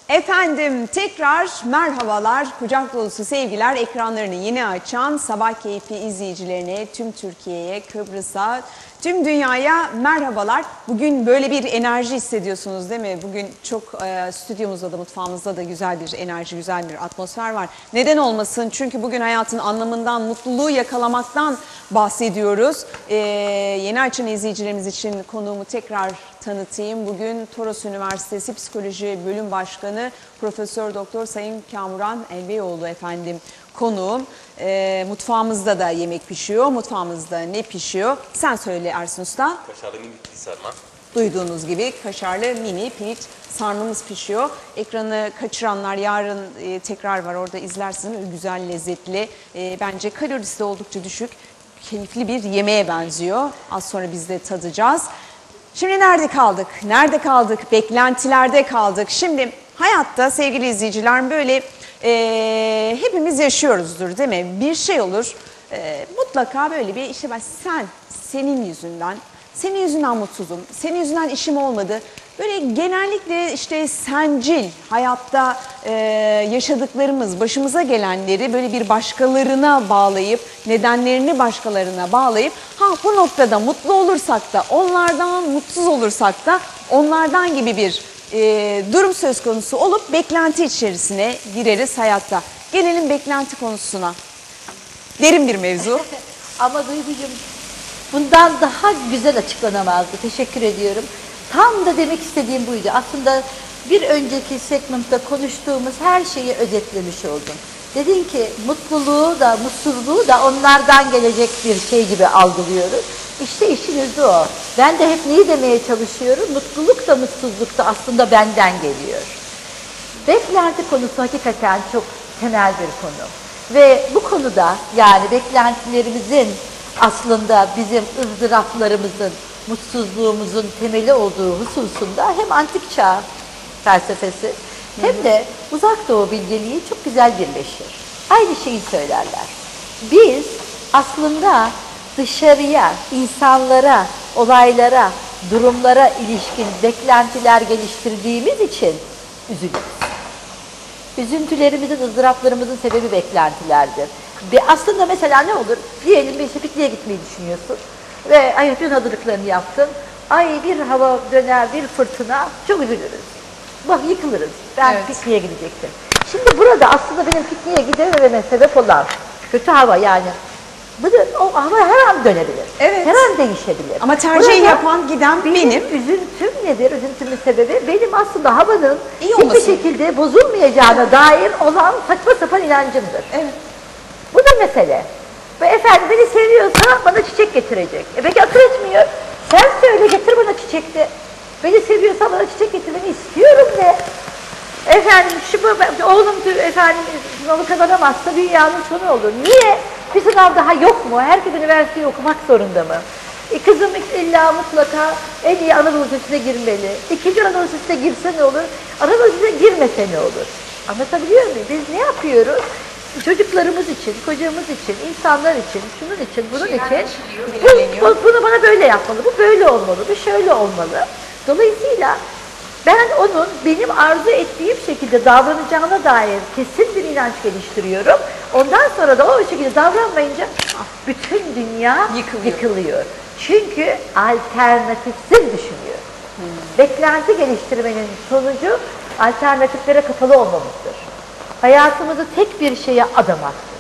Efendim tekrar merhabalar, kucak dolusu sevgiler. Ekranlarını yeni açan Sabah Keyfi izleyicilerine, tüm Türkiye'ye, Kıbrıs'a, tüm dünyaya merhabalar. Bugün böyle bir enerji hissediyorsunuz değil mi? Bugün çok e, stüdyomuzda da mutfağımızda da güzel bir enerji, güzel bir atmosfer var. Neden olmasın? Çünkü bugün hayatın anlamından, mutluluğu yakalamaktan bahsediyoruz. E, yeni açan izleyicilerimiz için konuğumu tekrar tanıtayım. Bugün Toros Üniversitesi Psikoloji Bölüm Başkanı Profesör Doktor Sayın Kamuran Elbeyoğlu efendim konuğum. E, mutfağımızda da yemek pişiyor. Mutfağımızda ne pişiyor? Sen söyle Ersin Usta. Kaşarlı mini piliç sarma. Duyduğunuz gibi kaşarlı mini piliç sarmamız pişiyor. Ekranı kaçıranlar yarın e, tekrar var, orada izlersiniz. Öyle güzel, lezzetli. E, bence kalorisi de oldukça düşük. Keyifli bir yemeğe benziyor. Az sonra biz de tadacağız. Şimdi nerede kaldık? Nerede kaldık? Beklentilerde kaldık. Şimdi hayatta sevgili izleyiciler böyle e, hepimiz yaşıyoruzdur değil mi? Bir şey olur. E, mutlaka böyle bir işte ben sen, senin yüzünden, senin yüzünden mutsuzum, senin yüzünden işim olmadı. Böyle genellikle işte sencil hayatta e, yaşadıklarımız, başımıza gelenleri böyle bir başkalarına bağlayıp, nedenlerini başkalarına bağlayıp, ha bu noktada mutlu olursak da, onlardan mutsuz olursak da onlardan gibi bir e, durum söz konusu olup beklenti içerisine gireriz hayatta. Gelelim beklenti konusuna. Derin bir mevzu. Ama Duygucuğum, bundan daha güzel açıklanamazdı. Teşekkür ediyorum. Tam da demek istediğim buydu. Aslında bir önceki segmentte konuştuğumuz her şeyi özetlemiş oldum. Dedin ki mutluluğu da mutsuzluğu da onlardan gelecek bir şey gibi algılıyoruz. İşte işiniz o. Ben de hep neyi demeye çalışıyorum? Mutluluk da mutsuzluk da aslında benden geliyor. Beklenti konusu hakikaten çok temel bir konu. Ve bu konuda yani beklentilerimizin aslında bizim ızdıraplarımızın, mutsuzluğumuzun temeli olduğu hususunda hem antik çağ felsefesi hem de uzak doğu bilgeliği çok güzel birleşir. Aynı şeyi söylerler. Biz aslında dışarıya, insanlara, olaylara, durumlara ilişkin beklentiler geliştirdiğimiz için üzülürüz. Üzüntülerimizin, ızdıraplarımızın sebebi beklentilerdir. Ve aslında mesela ne olur? Diyelim bir işte pikniğe gitmeyi düşünüyorsun. Ve ay bütün hazırlıklarını yaptın. Ay bir hava döner, bir fırtına, çok üzülürüz. Bak yıkılırız. Ben evet. pikniğe gidecektim. Şimdi burada aslında benim pikniğe gidemememe sebep olan kötü hava yani. Bu da, o hava her an dönebilir. Evet. Her an değişebilir. Ama tercihi yapan, giden benim. Benim üzüntüm nedir? Üzüntümün sebebi benim aslında havanın hiçbir şekilde bozulmayacağına dair olan saçma sapan inancımdır. Evet. Bu da mesele. Ve efendim beni seviyorsa bana çiçek getirecek. E peki akıl etmiyor. Sen söyle getir bana çiçek de. Beni seviyorsa bana çiçek getirmeni istiyorum de. Efendim şu oğlum efendim sınavı kazanamazsa dünyanın sonu olur. Niye? Bir sınav daha yok mu? Herkes üniversiteyi okumak zorunda mı? E kızım illa mutlaka en iyi Anadolu Lisesi'ne girmeli. İkinci Anadolu Lisesi'ne girse ne olur? Anadolu Lisesi'ne girmese ne olur? Anlatabiliyor muyum? Biz ne yapıyoruz? Çocuklarımız için, kocamız için, insanlar için, şunun için, bunun için bu, bu, bunu bana böyle yapmalı, bu böyle olmalı, bu şöyle olmalı. Dolayısıyla ben onun benim arzu ettiğim şekilde davranacağına dair kesin bir inanç geliştiriyorum. Ondan sonra da o şekilde davranmayınca bütün dünya yıkılıyor. yıkılıyor. Çünkü alternatifsiz düşünüyor. Hmm. Beklenti geliştirmenin sonucu alternatiflere kapalı olmamızdır. Hayatımızı tek bir şeye adamaktır.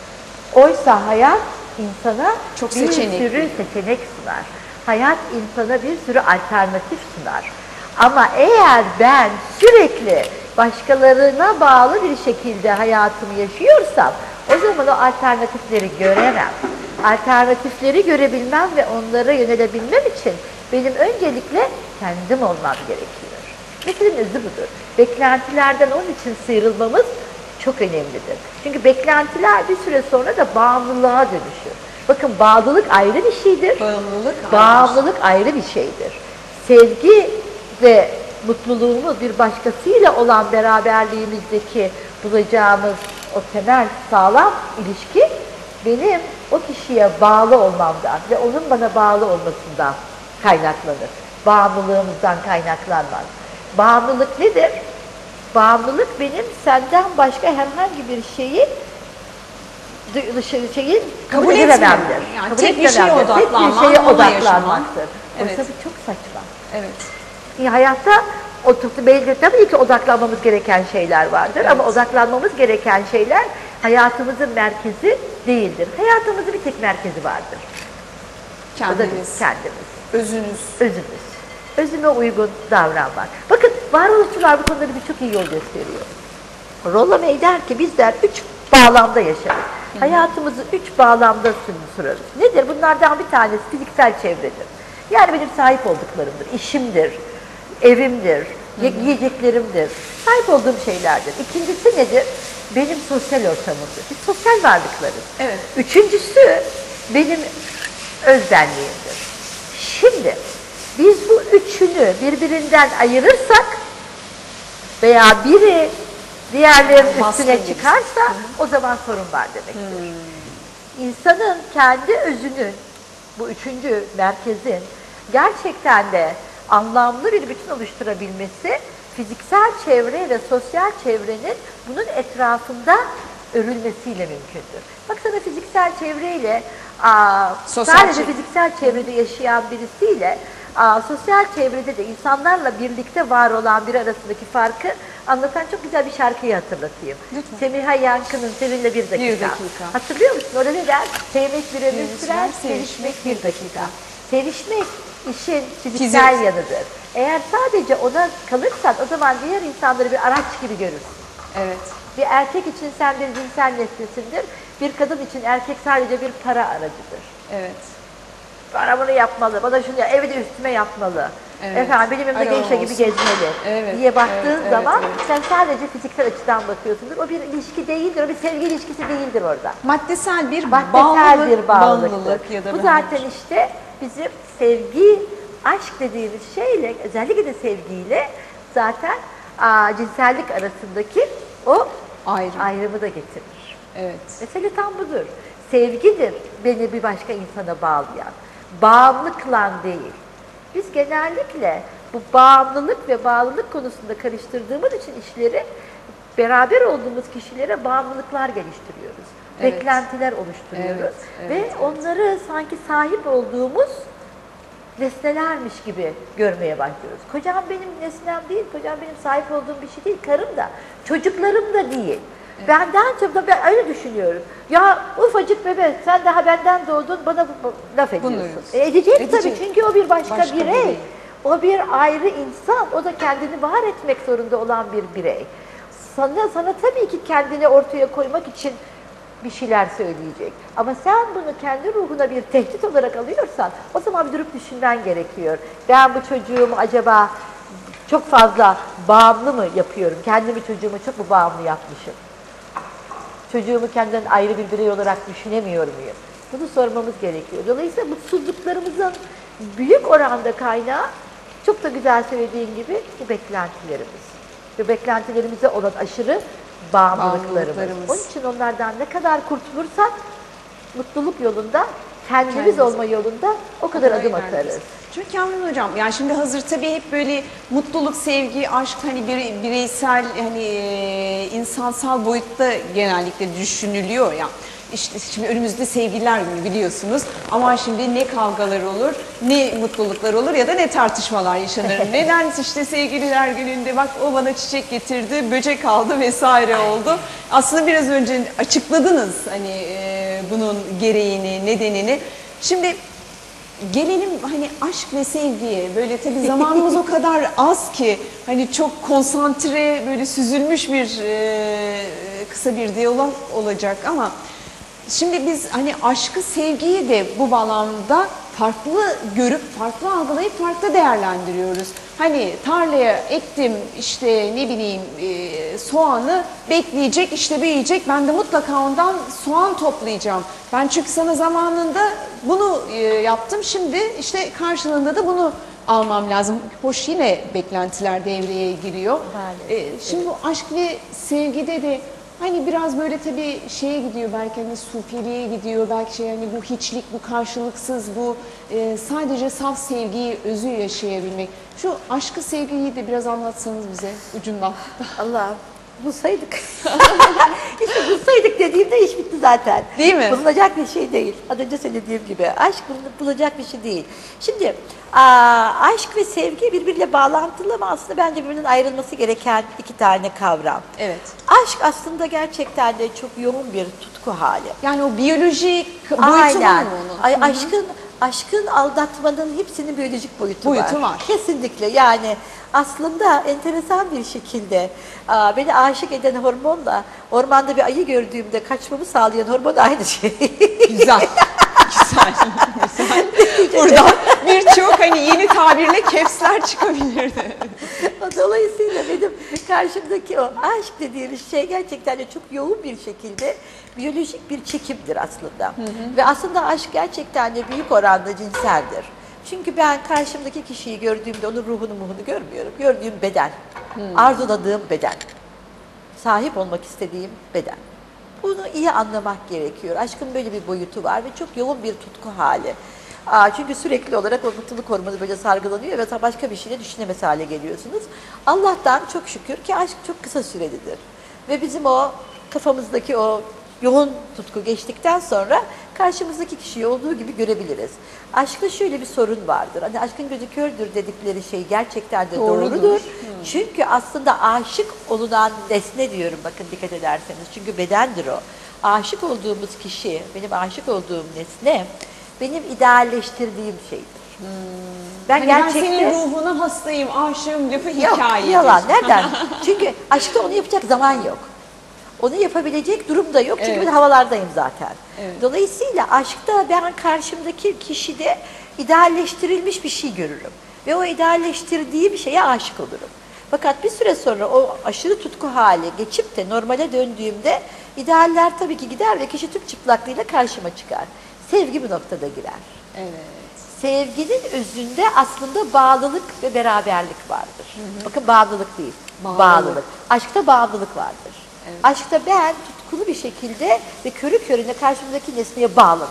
Oysa hayat insana çok bir seçenek. sürü seçenek sunar. Hayat insana bir sürü alternatif sunar. Ama eğer ben sürekli başkalarına bağlı bir şekilde hayatımı yaşıyorsam o zaman o alternatifleri göremem. Alternatifleri görebilmem ve onlara yönelebilmem için benim öncelikle kendim olmam gerekiyor. Meselenin özü budur. Beklentilerden onun için sıyrılmamız çok önemlidir. Çünkü beklentiler bir süre sonra da bağımlılığa dönüşür. Bakın bağlılık ayrı bir şeydir. Bağımlılık, Bağımlılık ayrı. ayrı bir şeydir. Sevgi ve mutluluğumuz bir başkasıyla olan beraberliğimizdeki bulacağımız o temel sağlam ilişki benim o kişiye bağlı olmamdan ve onun bana bağlı olmasından kaynaklanır. Bağımlılığımızdan kaynaklanmaz. Bağımlılık nedir? Bağımlılık benim senden başka herhangi bir şeyi dışarı şeyi kabul, Kabul edememdir. etmiyorum. Yani Kabul tek bir şeye etmememdir. odaklanmak, tek bir şeye onunla odaklanmaktır. Evet. Oysa bu çok saçma. Evet. Yani hayatta o, belli, tabii ki odaklanmamız gereken şeyler vardır, Evet. ama odaklanmamız gereken şeyler hayatımızın merkezi değildir. Hayatımızın bir tek merkezi vardır. Kendimiz. O da biz, kendimiz. Özünüz. Özümüz. Özüme uygun davranmak. Bakın varoluşçular bu konuda bir çok iyi yol gösteriyor. Rollo May der ki bizler üç bağlamda yaşarız. Hı. Hayatımızı üç bağlamda sürarız. Nedir? Bunlardan bir tanesi fiziksel çevredir. Yani benim sahip olduklarımdır, işimdir, evimdir, hı hı. yiyeceklerimdir, sahip olduğum şeylerdir. İkincisi nedir? Benim sosyal ortamımdır. Biz sosyal varlıklarız. Evet. Üçüncüsü benim özbenliğimdir. Şimdi biz bu üçünü birbirinden ayırırsak veya biri diğerlerinin üstüne çıkarsa hı hı. o zaman sorun var demektir. Hmm. İnsanın kendi özünün, bu üçüncü merkezin gerçekten de anlamlı bir bütün oluşturabilmesi, fiziksel çevre ve sosyal çevrenin bunun etrafında örülmesiyle mümkündür. Baksana fiziksel çevreyle, aa, sadece çevre. fiziksel çevrede yaşayan birisiyle, aa, sosyal çevrede de insanlarla birlikte var olan biri arasındaki farkı anlatan çok güzel bir şarkıyı hatırlatayım. Lütfen. Semiha Yankı'nın Seninle Bir Dakika. Bir dakika. Hatırlıyor musun? Orada ne der? Sevmek bir ömür sürer, sevişmek bir dakika. Sevişmek işin fiziksel Fizik. yanıdır. Eğer sadece ona kalırsan o zaman diğer insanları bir araç gibi görürsün. Evet. Bir erkek için sen bir cinsel nesnesindir. Bir kadın için erkek sadece bir para aracıdır. Evet. Bana bunu yapmalı, bana şunu evde üstüme yapmalı. Evet. Efendim benim evimde gençler gibi gezmeli evet. diye baktığın evet, zaman evet, evet. sen sadece fiziksel açıdan bakıyorsundur. O bir ilişki değildir, o bir sevgi ilişkisi değildir orada. Maddesel bir Maddesel bağlılık, bir bağlılıktır. bağlılık ya da bu zaten işte bizim sevgi, aşk dediğimiz şeyle, özellikle de sevgiyle zaten aa, cinsellik arasındaki o Ayrım. ayrımı da getirir. Evet. Mesele tam budur. Sevgidir beni bir başka insana bağlayan. Bağımlılıkla değil. Biz genellikle bu bağımlılık ve bağlılık konusunda karıştırdığımız için işleri beraber olduğumuz kişilere bağımlılıklar geliştiriyoruz. Evet. Beklentiler oluşturuyoruz. Evet, evet, ve evet. onları sanki sahip olduğumuz nesnelermiş gibi görmeye başlıyoruz. Kocam benim nesnem değil, kocam benim sahip olduğum bir şey değil, karım da, çocuklarım da değil. Evet. Benden çok da ben öyle düşünüyorum. Ya ufacık bebe sen daha benden doğdun bana laf ediyorsun. E, edecek, edecek tabii çünkü o bir başka, başka birey. birey. O bir ayrı insan. O da kendini var etmek zorunda olan bir birey. Sana, sana tabii ki kendini ortaya koymak için bir şeyler söyleyecek. Ama sen bunu kendi ruhuna bir tehdit olarak alıyorsan o zaman bir durup düşünmen gerekiyor. Ben bu çocuğumu acaba çok fazla bağımlı mı yapıyorum? Kendimi çocuğumu çok mu bağımlı yapmışım? Çocuğumu kendinden ayrı bir birey olarak düşünemiyor muyum? Bunu sormamız gerekiyor. Dolayısıyla mutsuzluklarımızın büyük oranda kaynağı çok da güzel söylediğin gibi bu beklentilerimiz. Ve beklentilerimize olan aşırı bağımlılıklarımız. bağımlılıklarımız. Onun için onlardan ne kadar kurtulursak mutluluk yolunda, kendimiz Kendimiz. olma yolunda o kadar, o kadar adım atarız. Çünkü Kamran Hocam, yani şimdi hazır tabii hep böyle mutluluk, sevgi, aşk hani bir, bireysel, hani e, insansal boyutta genellikle düşünülüyor ya. İşte şimdi önümüzde sevgililer günü biliyorsunuz ama şimdi ne kavgalar olur, ne mutluluklar olur ya da ne tartışmalar yaşanır. Neden işte sevgililer gününde bak o bana çiçek getirdi, böcek aldı vesaire oldu. Aslında biraz önce açıkladınız hani e, bunun gereğini, nedenini. Şimdi gelelim hani aşk ve sevgiye. Böyle tabii zamanımız o kadar az ki hani çok konsantre böyle süzülmüş bir e, kısa bir diyalog olacak ama şimdi biz hani aşkı, sevgiyi de bu bağlamda farklı görüp, farklı algılayıp, farklı değerlendiriyoruz. Hani tarlaya ektim işte ne bileyim e, soğanı bekleyecek, işte büyüyecek. Ben de mutlaka ondan soğan toplayacağım. Ben çünkü sana zamanında bunu e, yaptım. Şimdi işte karşılığında da bunu almam lazım. Hoş yine beklentiler devreye giriyor. E, şimdi bu aşk ve sevgide de Hani biraz böyle tabii şeye gidiyor, belki hani sufiliğe gidiyor, belki şey hani bu hiçlik, bu karşılıksız, bu e, sadece saf sevgiyi, özü yaşayabilmek. Şu aşkı, sevgiyi de biraz anlatsanız bize ucundan. Allah, bulsaydık. İşte bulsaydık dediğimde iş bitti zaten. Değil mi? Bulunacak bir şey değil. Az önce söylediğim gibi. Aşk bulunacak bir şey değil. Şimdi aa, aşk ve sevgi birbiriyle bağlantılı ama aslında bence birbirinden ayrılması gereken iki tane kavram. Evet. Aşk aslında gerçekten de çok yoğun bir tutku hali. Yani o biyolojik boyutu Aynen. var mı onun? Ay, Hı hı. aşkın Aşkın aldatmanın hepsinin biyolojik boyutu, Boyutu var. var. Kesinlikle. Yani aslında enteresan bir şekilde aa, beni aşık eden hormonla ormanda bir ayı gördüğümde kaçmamı sağlayan hormon aynı şey. Güzel. Güzel. Güzel. Buradan birçok hani yeni tabirle caps'ler çıkabilirdi. Dolayısıyla benim karşımdaki o aşk dediğimiz şey gerçekten de çok yoğun bir şekilde biyolojik bir çekimdir aslında. Hı hı. Ve aslında aşk gerçekten de büyük oranda cinseldir. Çünkü ben karşımdaki kişiyi gördüğümde onun ruhunu muhunu görmüyorum. Gördüğüm beden, hı. arzuladığım beden, sahip olmak istediğim beden. Bunu iyi anlamak gerekiyor. Aşkın böyle bir boyutu var ve çok yoğun bir tutku hali. Aa, çünkü sürekli olarak o mutluluk hormonu böyle sargılanıyor ve başka bir şeyle düşünemez hale geliyorsunuz. Allah'tan çok şükür ki aşk çok kısa sürelidir. Ve bizim o kafamızdaki o yoğun tutku geçtikten sonra karşımızdaki kişiyi olduğu gibi görebiliriz. Aşkta şöyle bir sorun vardır. Hani aşkın gözü kördür dedikleri şey gerçekten de doğrudur. doğrudur. Hmm. Çünkü aslında aşık olunan nesne diyorum, bakın dikkat ederseniz. Çünkü bedendir o. Aşık olduğumuz kişi, benim aşık olduğum nesne benim idealleştirdiğim şeydir. Hmm. Ben hani gerçekten... Ben senin ruhuna hastayım, aşığım lafı hikaye. Yok, yalan. Nereden? Çünkü aşkta onu yapacak zaman yok. Onu yapabilecek durum da yok. Çünkü evet. ben havalardayım zaten. Evet. Dolayısıyla aşkta ben karşımdaki kişide idealleştirilmiş bir şey görürüm. Ve o idealleştirdiği bir şeye aşık olurum. Fakat bir süre sonra o aşırı tutku hali geçip de normale döndüğümde idealler tabii ki gider ve kişi tüm çıplaklığıyla karşıma çıkar. Sevgi bu noktada girer. Evet. Sevginin özünde aslında bağlılık ve beraberlik vardır. Hı hı. Bakın bağlılık değil, bağlılık. bağlılık. Aşkta bağlılık vardır. Evet. Aşkta ben tutkulu bir şekilde ve körü körüne karşımdaki nesneye bağlanırım.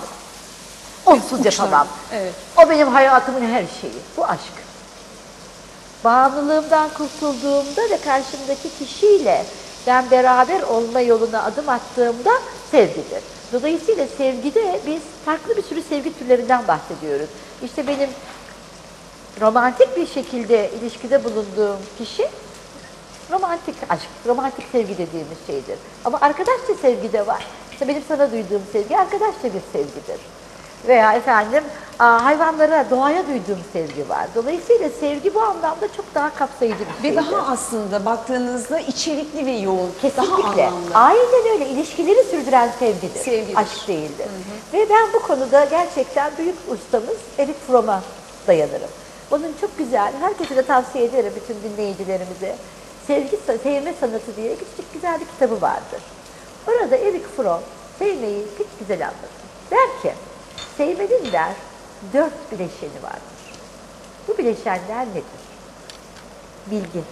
Onsuz yapamam. Evet. O benim hayatımın her şeyi. Bu aşk. Bağımlılığımdan kurtulduğumda ve karşımdaki kişiyle ben beraber olma yoluna adım attığımda sevgidir. Dolayısıyla sevgide biz farklı bir sürü sevgi türlerinden bahsediyoruz. İşte benim romantik bir şekilde ilişkide bulunduğum kişi romantik aşk, romantik sevgi dediğimiz şeydir. Ama arkadaşça sevgi de var. İşte benim sana duyduğum sevgi arkadaşça bir sevgidir. Veya efendim hayvanlara, doğaya duyduğum sevgi var. Dolayısıyla sevgi bu anlamda çok daha kapsayıcı bir şeydir. Ve daha aslında baktığınızda içerikli ve yoğun. Kesinlikle. Daha anlamlı. Aynen öyle. İlişkileri sürdüren sevgidir. Sevgidir. Aşk değildir. Hı hı. Ve ben bu konuda gerçekten büyük ustamız Erich Fromm'a dayanırım. Onun çok güzel, herkese de tavsiye ederim bütün dinleyicilerimize. Sevgi, Sevme Sanatı diye küçük güzel bir kitabı vardır. Orada Erich Fromm sevmeyi pek güzel anlatır. Der ki, sevmenin der dört bileşeni vardır. Bu bileşenler nedir? Bilgi,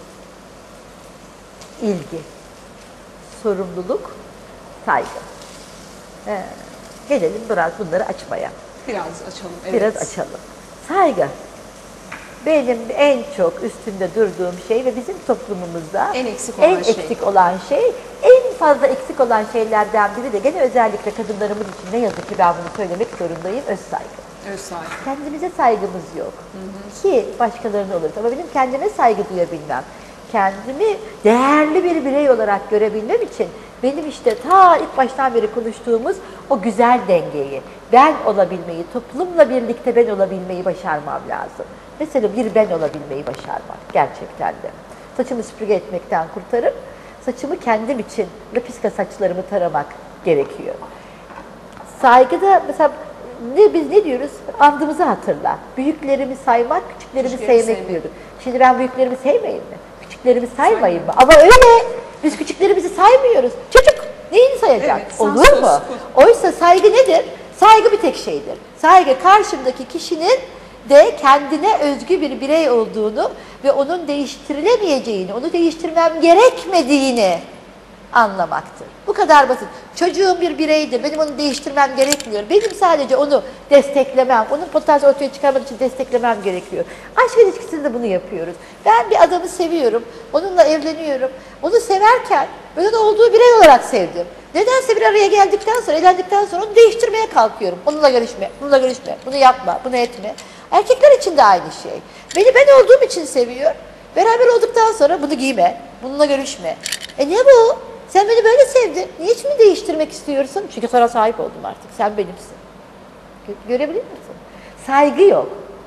ilgi, sorumluluk, saygı. Ee, gelelim biraz bunları açmaya. Biraz açalım. Evet. Biraz açalım. Saygı. Benim en çok üstünde durduğum şey ve bizim toplumumuzda en eksik olan en şey. eksik olan şey, en fazla eksik olan şeylerden biri de gene özellikle kadınlarımız için ne yazık ki ben bunu söylemek zorundayım, öz saygı. Öz saygı. Kendimize saygımız yok. Hı hı. Ki başkalarına olur. Ama benim kendime saygı duyabilmem, kendimi değerli bir birey olarak görebilmem için benim işte ta ilk baştan beri konuştuğumuz o güzel dengeyi, ben olabilmeyi, toplumla birlikte ben olabilmeyi başarmam lazım. Mesela bir ben olabilmeyi başarmak gerçekten de. Saçımı süpürge etmekten kurtarıp saçımı kendim için lapiska saçlarımı taramak gerekiyor. Saygıda mesela ne, biz ne diyoruz? Andımızı hatırla. Büyüklerimi saymak, küçüklerimi sevmek sevmek diyorduk. Şimdi ben büyüklerimi sevmeyeyim mi? Küçüklerimi saymayayım mı? Ama öyle. Biz küçüklerimizi saymıyoruz. Çocuk neyini sayacak? Evet, olur mu? Oysa saygı nedir? Saygı bir tek şeydir. Saygı karşımdaki kişinin de kendine özgü bir birey olduğunu ve onun değiştirilemeyeceğini, onu değiştirmem gerekmediğini anlamaktır. Bu kadar basit. Çocuğum bir bireydir. Benim onu değiştirmem gerekmiyor. Benim sadece onu desteklemem, onun potansiyeli ortaya çıkarmak için desteklemem gerekiyor. Aşk ilişkisinde bunu yapıyoruz. Ben bir adamı seviyorum, onunla evleniyorum. Onu severken ben onu olduğu birey olarak sevdim. Nedense bir araya geldikten sonra, evlendikten sonra onu değiştirmeye kalkıyorum. Onunla görüşme, bununla görüşme, bunu yapma, bunu etme. Erkekler için de aynı şey. Beni ben olduğum için seviyor. Beraber olduktan sonra bunu giyme, bununla görüşme. E ne bu? Sen beni böyle sevdin. Niye hiç mi değiştirmek istiyorsun? Çünkü sana sahip oldum artık. Sen benimsin. Gö- görebilir misin? Saygı yok.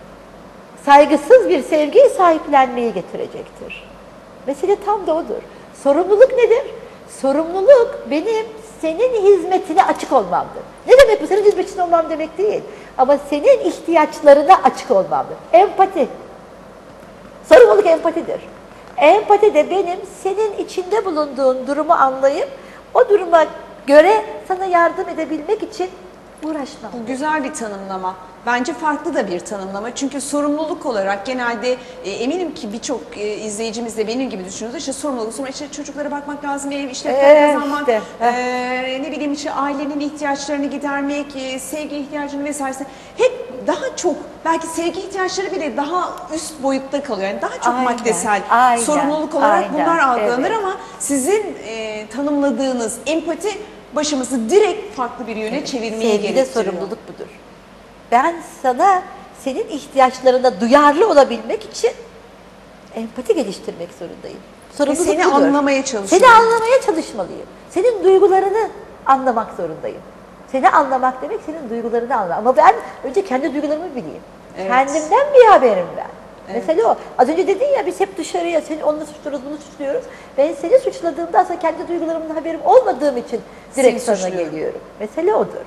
Saygısız bir sevgi sahiplenmeyi getirecektir. Mesele tam da odur. Sorumluluk nedir? Sorumluluk benim senin hizmetine açık olmamdır. Ne demek bu? Senin hizmetine olmam demek değil. Ama senin ihtiyaçlarına açık olmamdır. Empati. Sorumluluk empatidir. Empati de benim senin içinde bulunduğun durumu anlayıp o duruma göre sana yardım edebilmek için uğraşmam. Bu güzel bir tanımlama. Bence farklı da bir tanımlama. Çünkü sorumluluk olarak genelde e, eminim ki birçok e, izleyicimiz de benim gibi düşünüyordu. İşte sorumluluk, sonra işte çocuklara bakmak lazım, ev işleri Ee, kazanmak, işte. e, ne bileyim işte ailenin ihtiyaçlarını gidermek, e, sevgi ihtiyacını vesaire. Hep daha çok, belki sevgi ihtiyaçları bile daha üst boyutta kalıyor. Yani daha çok Aynen, maddesel aynen, sorumluluk olarak aynen, bunlar algılanır evet. ama sizin e, tanımladığınız empati başımızı direkt farklı bir yöne çevirmeyi Sevgide gerektiriyor. sorumluluk budur. Ben sana senin ihtiyaçlarına duyarlı olabilmek için empati geliştirmek zorundayım. Sorumluluk seni budur. anlamaya çalışıyorum. Seni anlamaya çalışmalıyım. Senin duygularını anlamak zorundayım. Seni anlamak demek senin duygularını anlamak. Ama ben önce kendi duygularımı bileyim. Evet. Kendimden bir haberim ben. Evet. Mesela o. Az önce dedin ya biz hep dışarıya seni onunla suçluyoruz, bunu suçluyoruz. Ben seni suçladığımda aslında kendi duygularımdan haberim olmadığım için direkt Seni sana suçluyorum. geliyorum. Mesele odur.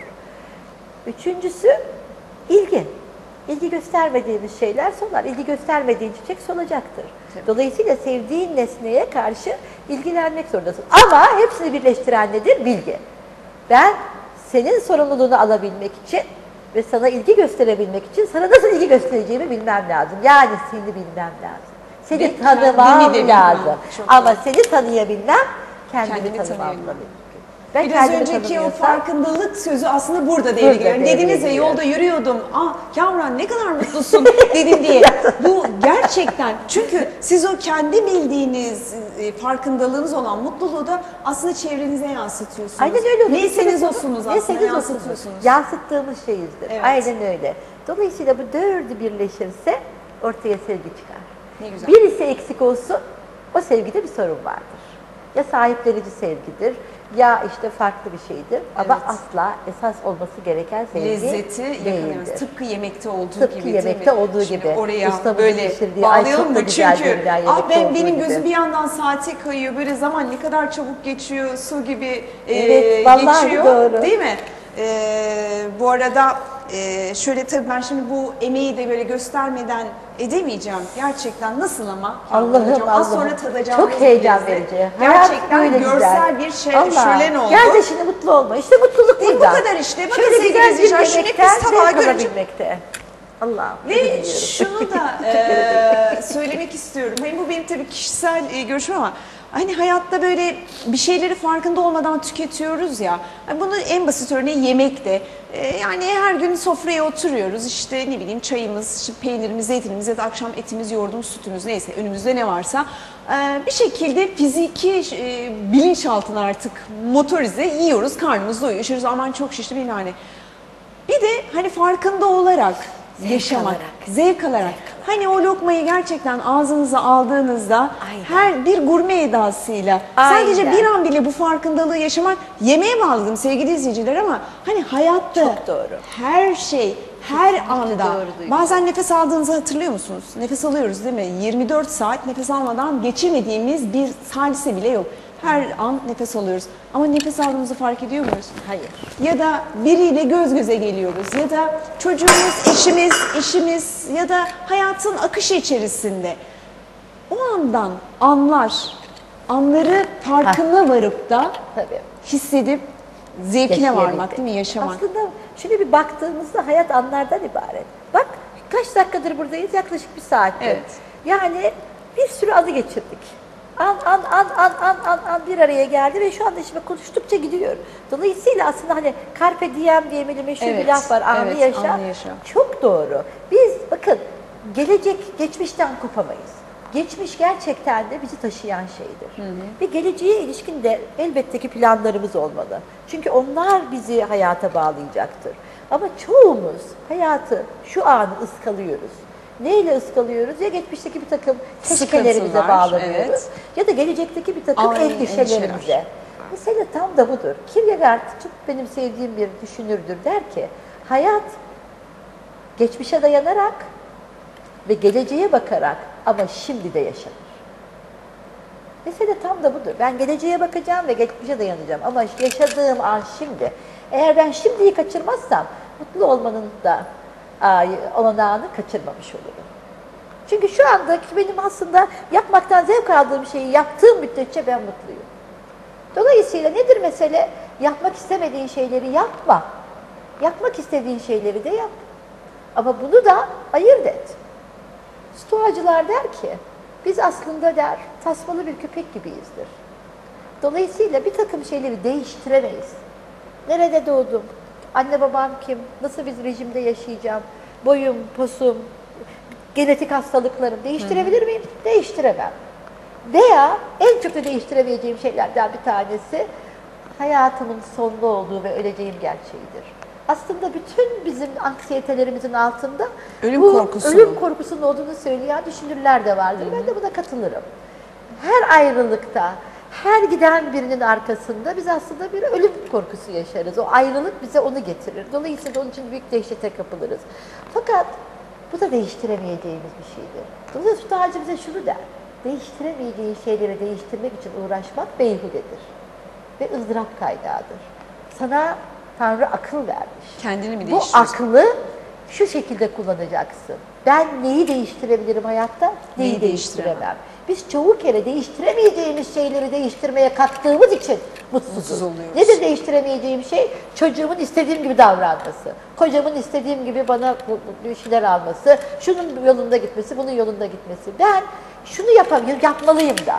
Üçüncüsü ilgi. İlgi göstermediğimiz şeyler solar. İlgi göstermediğin çiçek solacaktır. Tabii. Dolayısıyla sevdiğin nesneye karşı ilgilenmek zorundasın. Ama hepsini birleştiren nedir? Bilgi. Ben senin sorumluluğunu alabilmek için ve sana ilgi gösterebilmek için sana nasıl ilgi göstereceğimi bilmem lazım. Yani seni bilmem lazım. Seni Ve tanımam kendini de bilmem. lazım. Çok Ama doğru. seni tanıyabilmem, kendimi, Kendimi tanımamla tanıyabilmem. mümkün. Ben Biraz kendimi önceki o tanımıyorsam- farkındalık sözü aslında burada Burada devreye giriyor. Yani devreye dediniz ya giriyor. yolda yürüyordum. Aa Kamran ne kadar mutlusun dedin diye. Bu gerçekten çünkü siz o kendi bildiğiniz e, farkındalığınız olan mutluluğu da aslında çevrenize yansıtıyorsunuz. Aynen öyle oluyor. Neyseniz Bir olsunuz kere- aslında neyseniz yansıtıyorsunuz. olsunuz. Yansıttığımız şeyizdir. Evet. Aynen öyle. Dolayısıyla bu dördü birleşirse ortaya sevgi çıkar. Ne güzel. Birisi eksik olsun, o sevgide bir sorun vardır. Ya sahiplenici sevgidir, ya işte farklı bir şeydir. Ama Evet. asla esas olması gereken sevgi Lezzeti yakalayamaz. değildir. Tıpkı yemekte olduğu Tıpkı gibi değil yemekte mi? olduğu Şimdi gibi. oraya Ustamızın böyle pişirdiği, ay bağlayalım çok da mı? güzel Çünkü görünen ah, yemekte ben, olduğu benim gibi. gözüm bir yandan saate kayıyor. Böyle zaman ne kadar çabuk geçiyor, su gibi e, Evet, vallahi geçiyor. doğru. Değil mi? E, bu arada e, şöyle tabii ben şimdi bu emeği de böyle göstermeden edemeyeceğim. Gerçekten nasıl ama? Allah'ım Hocam, Az Allah'ım. sonra tadacağımız Çok heyecan bir lezzet. verici. Hayat Gerçekten böyle görsel güzel. bir şey, Allah. şölen oldu. Gel de şimdi mutlu olma. İşte mutluluk Değil, bu burada. kadar işte. Bakın Şöyle sevgili güzel bir izleyiciler, şu yemekten nefis tabağı zevk görünce- alabilmekte. Allah'ım. Ve şunu da e, söylemek istiyorum. Hani bu benim tabii kişisel e, görüşüm ama hani hayatta böyle bir şeyleri farkında olmadan tüketiyoruz ya. Hani bunun en basit örneği yemek de. E, yani her gün sofraya oturuyoruz. İşte ne bileyim çayımız, işte peynirimiz, zeytinimiz ya da akşam etimiz, yoğurdumuz, sütümüz neyse önümüzde ne varsa e, bir şekilde fiziki e, bilinçaltına artık motorize yiyoruz. Karnımız doyuyor. İşte aman çok şişti bilmem ne. Bir de hani farkında olarak Zevk yaşamak, alarak. zevk alarak. Hani o lokmayı gerçekten ağzınıza aldığınızda Aynen. her bir gurme edasıyla Aynen. sadece bir an bile bu farkındalığı yaşamak yemeğe bağladım sevgili izleyiciler ama hani hayatta Çok doğru. her şey her anda doğru Duygu. bazen nefes aldığınızı hatırlıyor musunuz? Nefes alıyoruz değil mi? yirmi dört saat nefes almadan geçirmediğimiz bir salise bile yok. Her an nefes alıyoruz. Ama nefes aldığımızı fark ediyor muyuz? Hayır. Ya da biriyle göz göze geliyoruz ya da çocuğumuz, eşimiz, işimiz ya da hayatın akışı içerisinde o andan anlar, anları farkına varıp da Tabii. hissedip zevkine varmak Yaşayabilmek. değil mi? Yaşamak. Aslında şimdi bir baktığımızda hayat anlardan ibaret. Bak kaç dakikadır buradayız? Yaklaşık bir saattir. Evet. Yani bir sürü anı geçirdik. An an an an an an an bir araya geldi ve şu anda şimdi konuştukça gidiyor. Dolayısıyla aslında hani carpe diem diye bir meşhur Evet, bir laf var. Anı evet, yaşa. anı yaşa. Çok doğru. Biz bakın gelecek geçmişten kopamayız. Geçmiş gerçekten de bizi taşıyan şeydir. Hı hı. Ve geleceğe ilişkin de elbette ki planlarımız olmalı. Çünkü onlar bizi hayata bağlayacaktır. Ama çoğumuz hayatı şu anı ıskalıyoruz. Neyle ıskalıyoruz? Ya geçmişteki bir takım keşkelerimize Sıkıntılar, bağlanıyoruz. evet. Ya da gelecekteki bir takım Aynen, endişelerimize. endişeler. Mesele tam da budur. Kierkegaard çok benim sevdiğim bir düşünürdür. Der ki hayat geçmişe dayanarak ve geleceğe bakarak ama şimdi de yaşanır. Mesele tam da budur. Ben geleceğe bakacağım ve geçmişe dayanacağım ama yaşadığım an şimdi. Eğer ben şimdiyi kaçırmazsam mutlu olmanın da olanağını kaçırmamış olurum. Çünkü şu andaki benim aslında yapmaktan zevk aldığım şeyi yaptığım müddetçe ben mutluyum. Dolayısıyla nedir mesele? Yapmak istemediğin şeyleri yapma. Yapmak istediğin şeyleri de yap. Ama bunu da ayırt et. Stoacılar der ki, biz aslında der, tasmalı bir köpek gibiyizdir. Dolayısıyla bir takım şeyleri değiştiremeyiz. Nerede doğdum? Anne babam kim? Nasıl bir rejimde yaşayacağım? Boyum, posum, genetik hastalıklarım değiştirebilir miyim? Değiştiremem. Veya en çok da değiştiremeyeceğim şeylerden bir tanesi hayatımın sonlu olduğu ve öleceğim gerçeğidir. Aslında bütün bizim anksiyetelerimizin altında ölüm bu korkusu. ölüm korkusunun olduğunu söyleyen düşünürler de vardır. Hı hı. Ben de buna katılırım. Her ayrılıkta, her giden birinin arkasında biz aslında bir ölüm korkusu yaşarız. O ayrılık bize onu getirir. Dolayısıyla onun için büyük dehşete kapılırız. Fakat bu da değiştiremeyeceğimiz bir şeydir. Dolayısıyla Stoacı bize şunu der. Değiştiremeyeceği şeyleri değiştirmek için uğraşmak beyhudedir. Ve ızdırap kaynağıdır. Sana Tanrı akıl vermiş. Kendini mi Bu değiştiriyorsun? aklı şu şekilde kullanacaksın. Ben neyi değiştirebilirim hayatta? Neyi, Neyi değiştiremem. değiştiremem. Biz çoğu kere değiştiremeyeceğimiz şeyleri değiştirmeye kalktığımız için mutsuzuz. Mutsuz oluyoruz. Nedir değiştiremeyeceğim şey? Çocuğumun istediğim gibi davranması. Kocamın istediğim gibi bana bir şeyler alması. Şunun yolunda gitmesi, bunun yolunda gitmesi. Ben şunu yapabilirim, yapmalıyım da.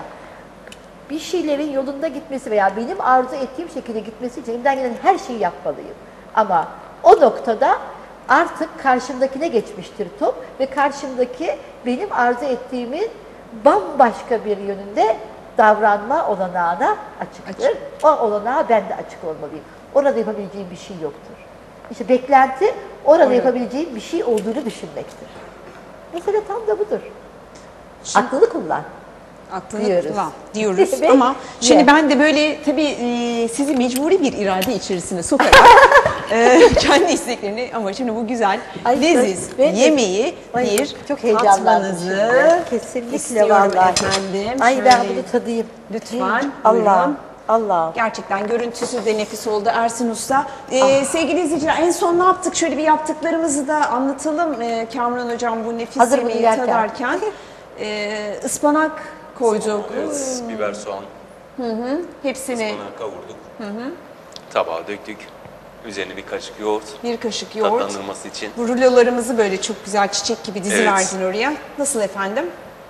Bir şeylerin yolunda gitmesi veya benim arzu ettiğim şekilde gitmesi için elimden gelen her şeyi yapmalıyım. Ama o noktada artık karşımdakine geçmiştir top ve karşımdaki benim arzu ettiğimin bambaşka bir yönünde davranma olanağına açıktır. Açık. O olanağa ben de açık olmalıyım. Orada yapabileceğim bir şey yoktur. İşte beklenti orada Orada. yapabileceğim bir şey olduğunu düşünmektir. Mesela tam da budur. Şimdi, aklını kullan. Aklını diyoruz. kullan diyoruz ama şimdi ben de böyle tabii e, sizi mecburi bir irade içerisine sokarak e, kendi isteklerini ama şimdi bu güzel Ay, leziz ben de- yemeği Ay, bir çok heyecanlandım tatmanızı şimdi. Kesinlikle istiyorum vallahi. efendim. Ay ben Şöyle bunu tadayım. lütfen. Allah'ım. buyurun. Allah. Gerçekten görüntüsü de nefis oldu Ersin Usta. Ee, Sevgili izleyiciler en son ne yaptık? Şöyle bir yaptıklarımızı da anlatalım. Ee, Kamran Hocam bu nefis Hazır bunu yemeği yerken. tadarken e, ıspanak koyduk. Evet, biber, soğan, Hı hı. Hepsini ıspanağı kavurduk. Hı hı. Tabağa döktük. Üzerine bir kaşık yoğurt. bir kaşık yoğurt. Tatlandırması için. Bu rulolarımızı böyle çok güzel çiçek gibi diziverdin Evet. oraya. Nasıl efendim?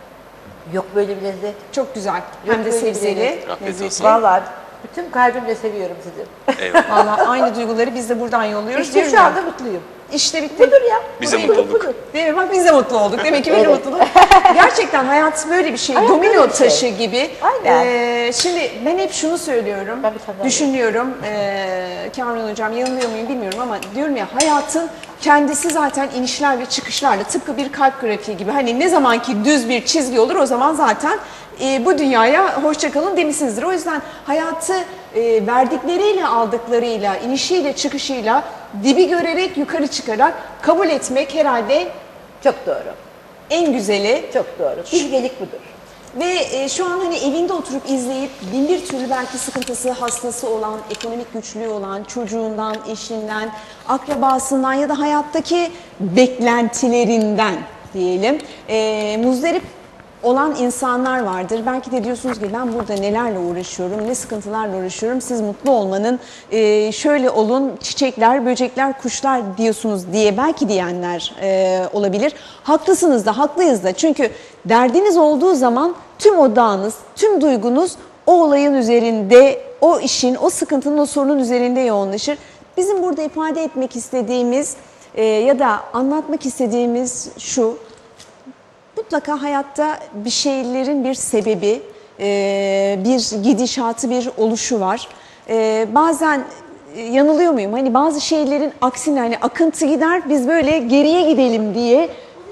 Yok böyle bir lezzet. Çok güzel. Yok Hem de böyle bir sebzeli, lezzet. Afiyet lezzetli. olsun. Vallahi bütün kalbimle seviyorum sizi. Eyvallah. Vallahi aynı duyguları biz de buradan yolluyoruz. İşte Diyorum şu ya, anda mutluyum. İşte bitti. Budur ya. Biz de Mutluluk mutlu olduk. budur. Değil mi? Bak biz de mutlu olduk. Demek ki benim Evet. mutluluğum. Gerçekten hayat böyle bir şey. Hayat Domino böyle bir şey. taşı gibi. Aynen. Ee, şimdi ben hep şunu söylüyorum. Ben bir tane daha düşünüyorum. Ee, Kamran Hocam yanılıyor muyum bilmiyorum ama diyorum ya hayatın kendisi zaten inişler ve çıkışlarla tıpkı bir kalp grafiği gibi. Hani ne zaman ki düz bir çizgi olur o zaman zaten e, bu dünyaya hoşça kalın demişsinizdir. O yüzden hayatı e, verdikleriyle aldıklarıyla, inişiyle çıkışıyla dibi görerek yukarı çıkarak kabul etmek herhalde Çok doğru. en güzeli. Çok doğru. Bilgelik budur. Ve e, şu an hani evinde oturup izleyip bin bir türlü belki sıkıntısı, hastası olan, ekonomik güçlüğü olan, çocuğundan, eşinden, akrabasından ya da hayattaki beklentilerinden diyelim. E, muzdarip olan insanlar vardır. Belki de diyorsunuz ki ben burada nelerle uğraşıyorum, ne sıkıntılarla uğraşıyorum. Siz mutlu olmanın e, şöyle olun, çiçekler, böcekler, kuşlar diyorsunuz diye belki diyenler e, olabilir. Haklısınız da, haklıyız da. Çünkü derdiniz olduğu zaman tüm odağınız, tüm duygunuz o olayın üzerinde, o işin, o sıkıntının, o sorunun üzerinde yoğunlaşır. Bizim burada ifade etmek istediğimiz e, ya da anlatmak istediğimiz şu: mutlaka hayatta bir şeylerin bir sebebi, e, bir gidişatı, bir oluşu var. E, bazen e, yanılıyor muyum? Hani bazı şeylerin aksine, hani akıntı gider, biz böyle geriye gidelim diye.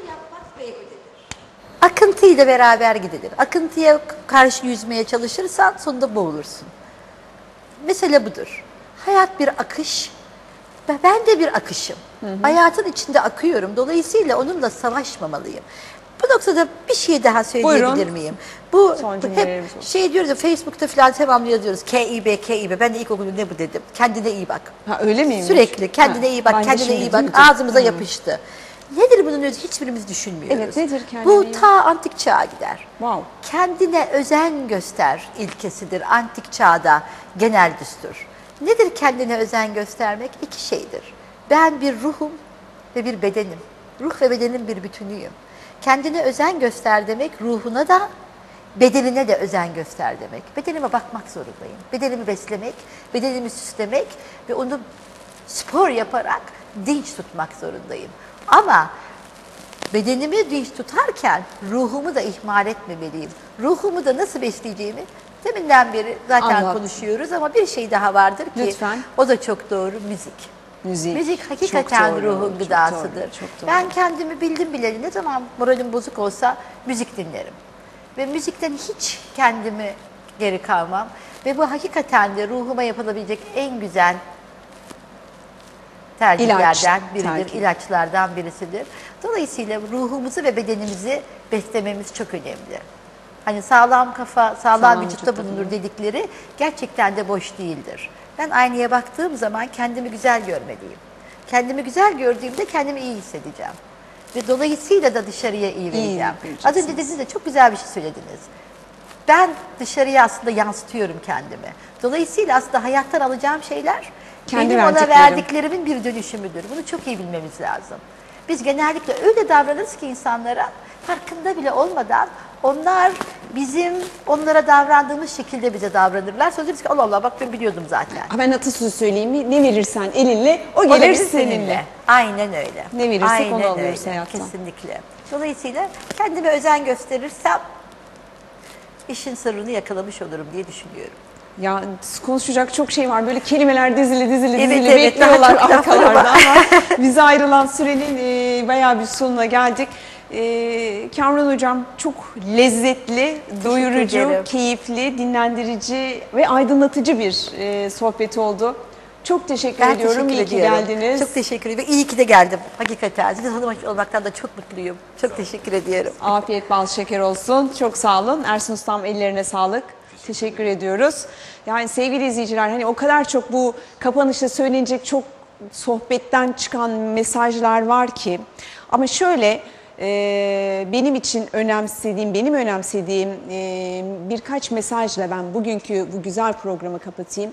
Akıntıyla beraber gidilir. Akıntıya karşı yüzmeye çalışırsan sonunda boğulursun. Mesele budur. Hayat bir akış ve ben de bir akışım. Hı hı. Hayatın içinde akıyorum. Dolayısıyla onunla savaşmamalıyım. Bu noktada bir şey daha söyleyebilir Buyurun. miyim? Bu hep şey diyoruz ya, Facebook'ta falan devamlı yazıyoruz. K İ B, K İ B. Ben de ilk okulda ne bu dedim. Kendine iyi bak. Ha, öyle miymiş? Sürekli kendine ha, iyi bak, kendine iyi bak. Duydum. Ağzımıza hmm. yapıştı. Nedir bunun özü? Hiçbirimiz düşünmüyoruz. Evet, nedir kendine Bu iyi ta antik çağa gider. Wow. Kendine özen göster ilkesidir antik çağda genel düstur. Nedir kendine özen göstermek? İki şeydir. Ben bir ruhum ve bir bedenim. Ruh ve bedenin bir bütünüyüm. Kendine özen göster demek, ruhuna da bedenine de özen göster demek. Bedenime bakmak zorundayım. Bedenimi beslemek, bedenimi süslemek ve onu spor yaparak dinç tutmak zorundayım. Ama bedenimi dinç tutarken ruhumu da ihmal etmemeliyim. Ruhumu da nasıl besleyeceğimi deminden beri zaten Anlat. konuşuyoruz ama bir şey daha vardır ki lütfen. O da çok doğru, müzik. Müzik, Müzik hakikaten çok doğru, ruhun gıdasıdır. Çok doğru, çok doğru. Ben kendimi bildim bileli ne zaman moralim bozuk olsa müzik dinlerim. Ve müzikten hiç kendimi geri kalmam. Ve bu hakikaten de ruhuma yapılabilecek en güzel tercihlerden İlaç, biridir, tercih. ilaçlardan birisidir. Dolayısıyla ruhumuzu ve bedenimizi beslememiz çok önemli. Hani sağlam kafa, sağlam, Sağlam vücutta vücutta bulunur dedikleri gerçekten de boş değildir. Ben aynaya baktığım zaman kendimi güzel görmeliyim. Kendimi güzel gördüğümde kendimi iyi hissedeceğim. Ve dolayısıyla da dışarıya iyi vereceğim. Az önce dediniz de çok güzel bir şey söylediniz. Ben dışarıya aslında yansıtıyorum kendimi. Dolayısıyla aslında hayattan alacağım şeyler Kendi benim ona verdiklerim. verdiklerimin bir dönüşümüdür. Bunu çok iyi bilmemiz lazım. Biz genellikle öyle davranırız ki insanlara farkında bile olmadan onlar bizim onlara davrandığımız şekilde bize davranırlar. Sonra deriz ki Allah Allah bak ben biliyordum zaten. Ha, ben atasözü söyleyeyim mi? Ne verirsen elinle o gelir, O gelir seninle. seninle. Aynen öyle. Ne verirsek Aynen onu alıyoruz öyle. hayattan. Kesinlikle. Dolayısıyla kendime özen gösterirsem işin sırrını yakalamış olurum diye düşünüyorum. Ya konuşacak çok şey var. Böyle kelimeler dizili dizili Evet, dizili evet, bekliyorlar daha çok laf var arkalarda ama. ama bize ayrılan sürenin e, bayağı bir sonuna geldik. E, Kamran Hocam çok lezzetli, doyurucu, ederim. keyifli, dinlendirici ve aydınlatıcı bir e, sohbet oldu. Çok teşekkür Ben ediyorum. teşekkür İyi ki ediyorum. geldiniz. Çok teşekkür ederim. İyi ki de geldim. Hakikaten. Sizi tanımak olmaktan da çok mutluyum. Çok teşekkür ediyorum. Afiyet bal şeker olsun. Çok sağ olun. Ersun Ustam ellerine sağlık. Teşekkür ediyoruz. Yani sevgili izleyiciler, hani o kadar çok bu kapanışta söylenecek çok sohbetten çıkan mesajlar var ki. Ama şöyle e, benim için önemsediğim, benim önemsediğim e, birkaç mesajla ben bugünkü bu güzel programı kapatayım.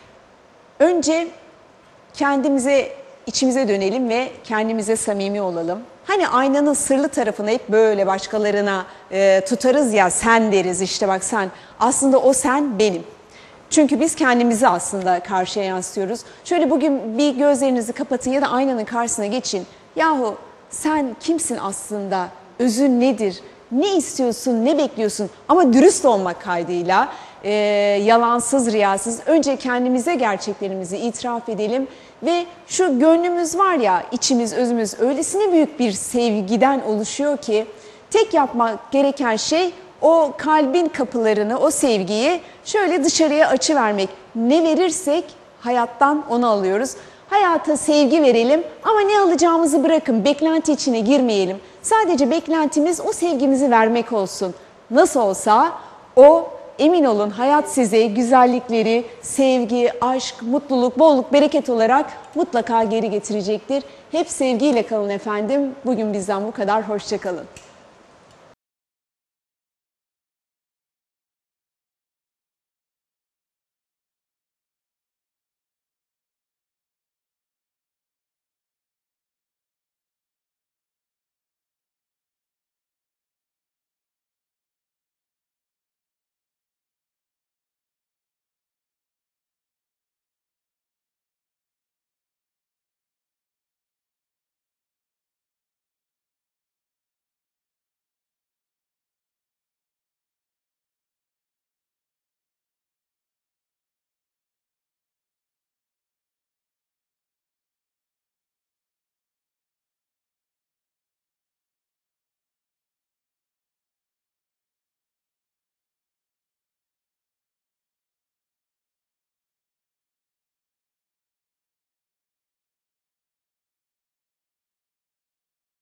Önce kendimize, içimize dönelim ve kendimize samimi olalım. Hani aynanın sırlı tarafını hep böyle başkalarına e, tutarız ya, sen deriz işte bak sen. Aslında o sen benim. Çünkü biz kendimizi aslında karşıya yansıtıyoruz. Şöyle bugün bir gözlerinizi kapatın ya da aynanın karşısına geçin. Yahu sen kimsin aslında? Özün nedir? Ne istiyorsun, ne bekliyorsun? Ama dürüst olmak kaydıyla, e, yalansız, riyasız. Önce kendimize gerçeklerimizi itiraf edelim. Ve şu gönlümüz var ya, içimiz, özümüz öylesine büyük bir sevgiden oluşuyor ki tek yapmak gereken şey o kalbin kapılarını, o sevgiyi şöyle dışarıya açıvermek. Ne verirsek hayattan onu alıyoruz. Hayata sevgi verelim ama ne alacağımızı bırakın, beklenti içine girmeyelim. Sadece beklentimiz o sevgimizi vermek olsun. Nasıl olsa o, emin olun, hayat size güzellikleri, sevgi, aşk, mutluluk, bolluk, bereket olarak mutlaka geri getirecektir. Hep sevgiyle kalın efendim. Bugün bizden bu kadar. Hoşça kalın.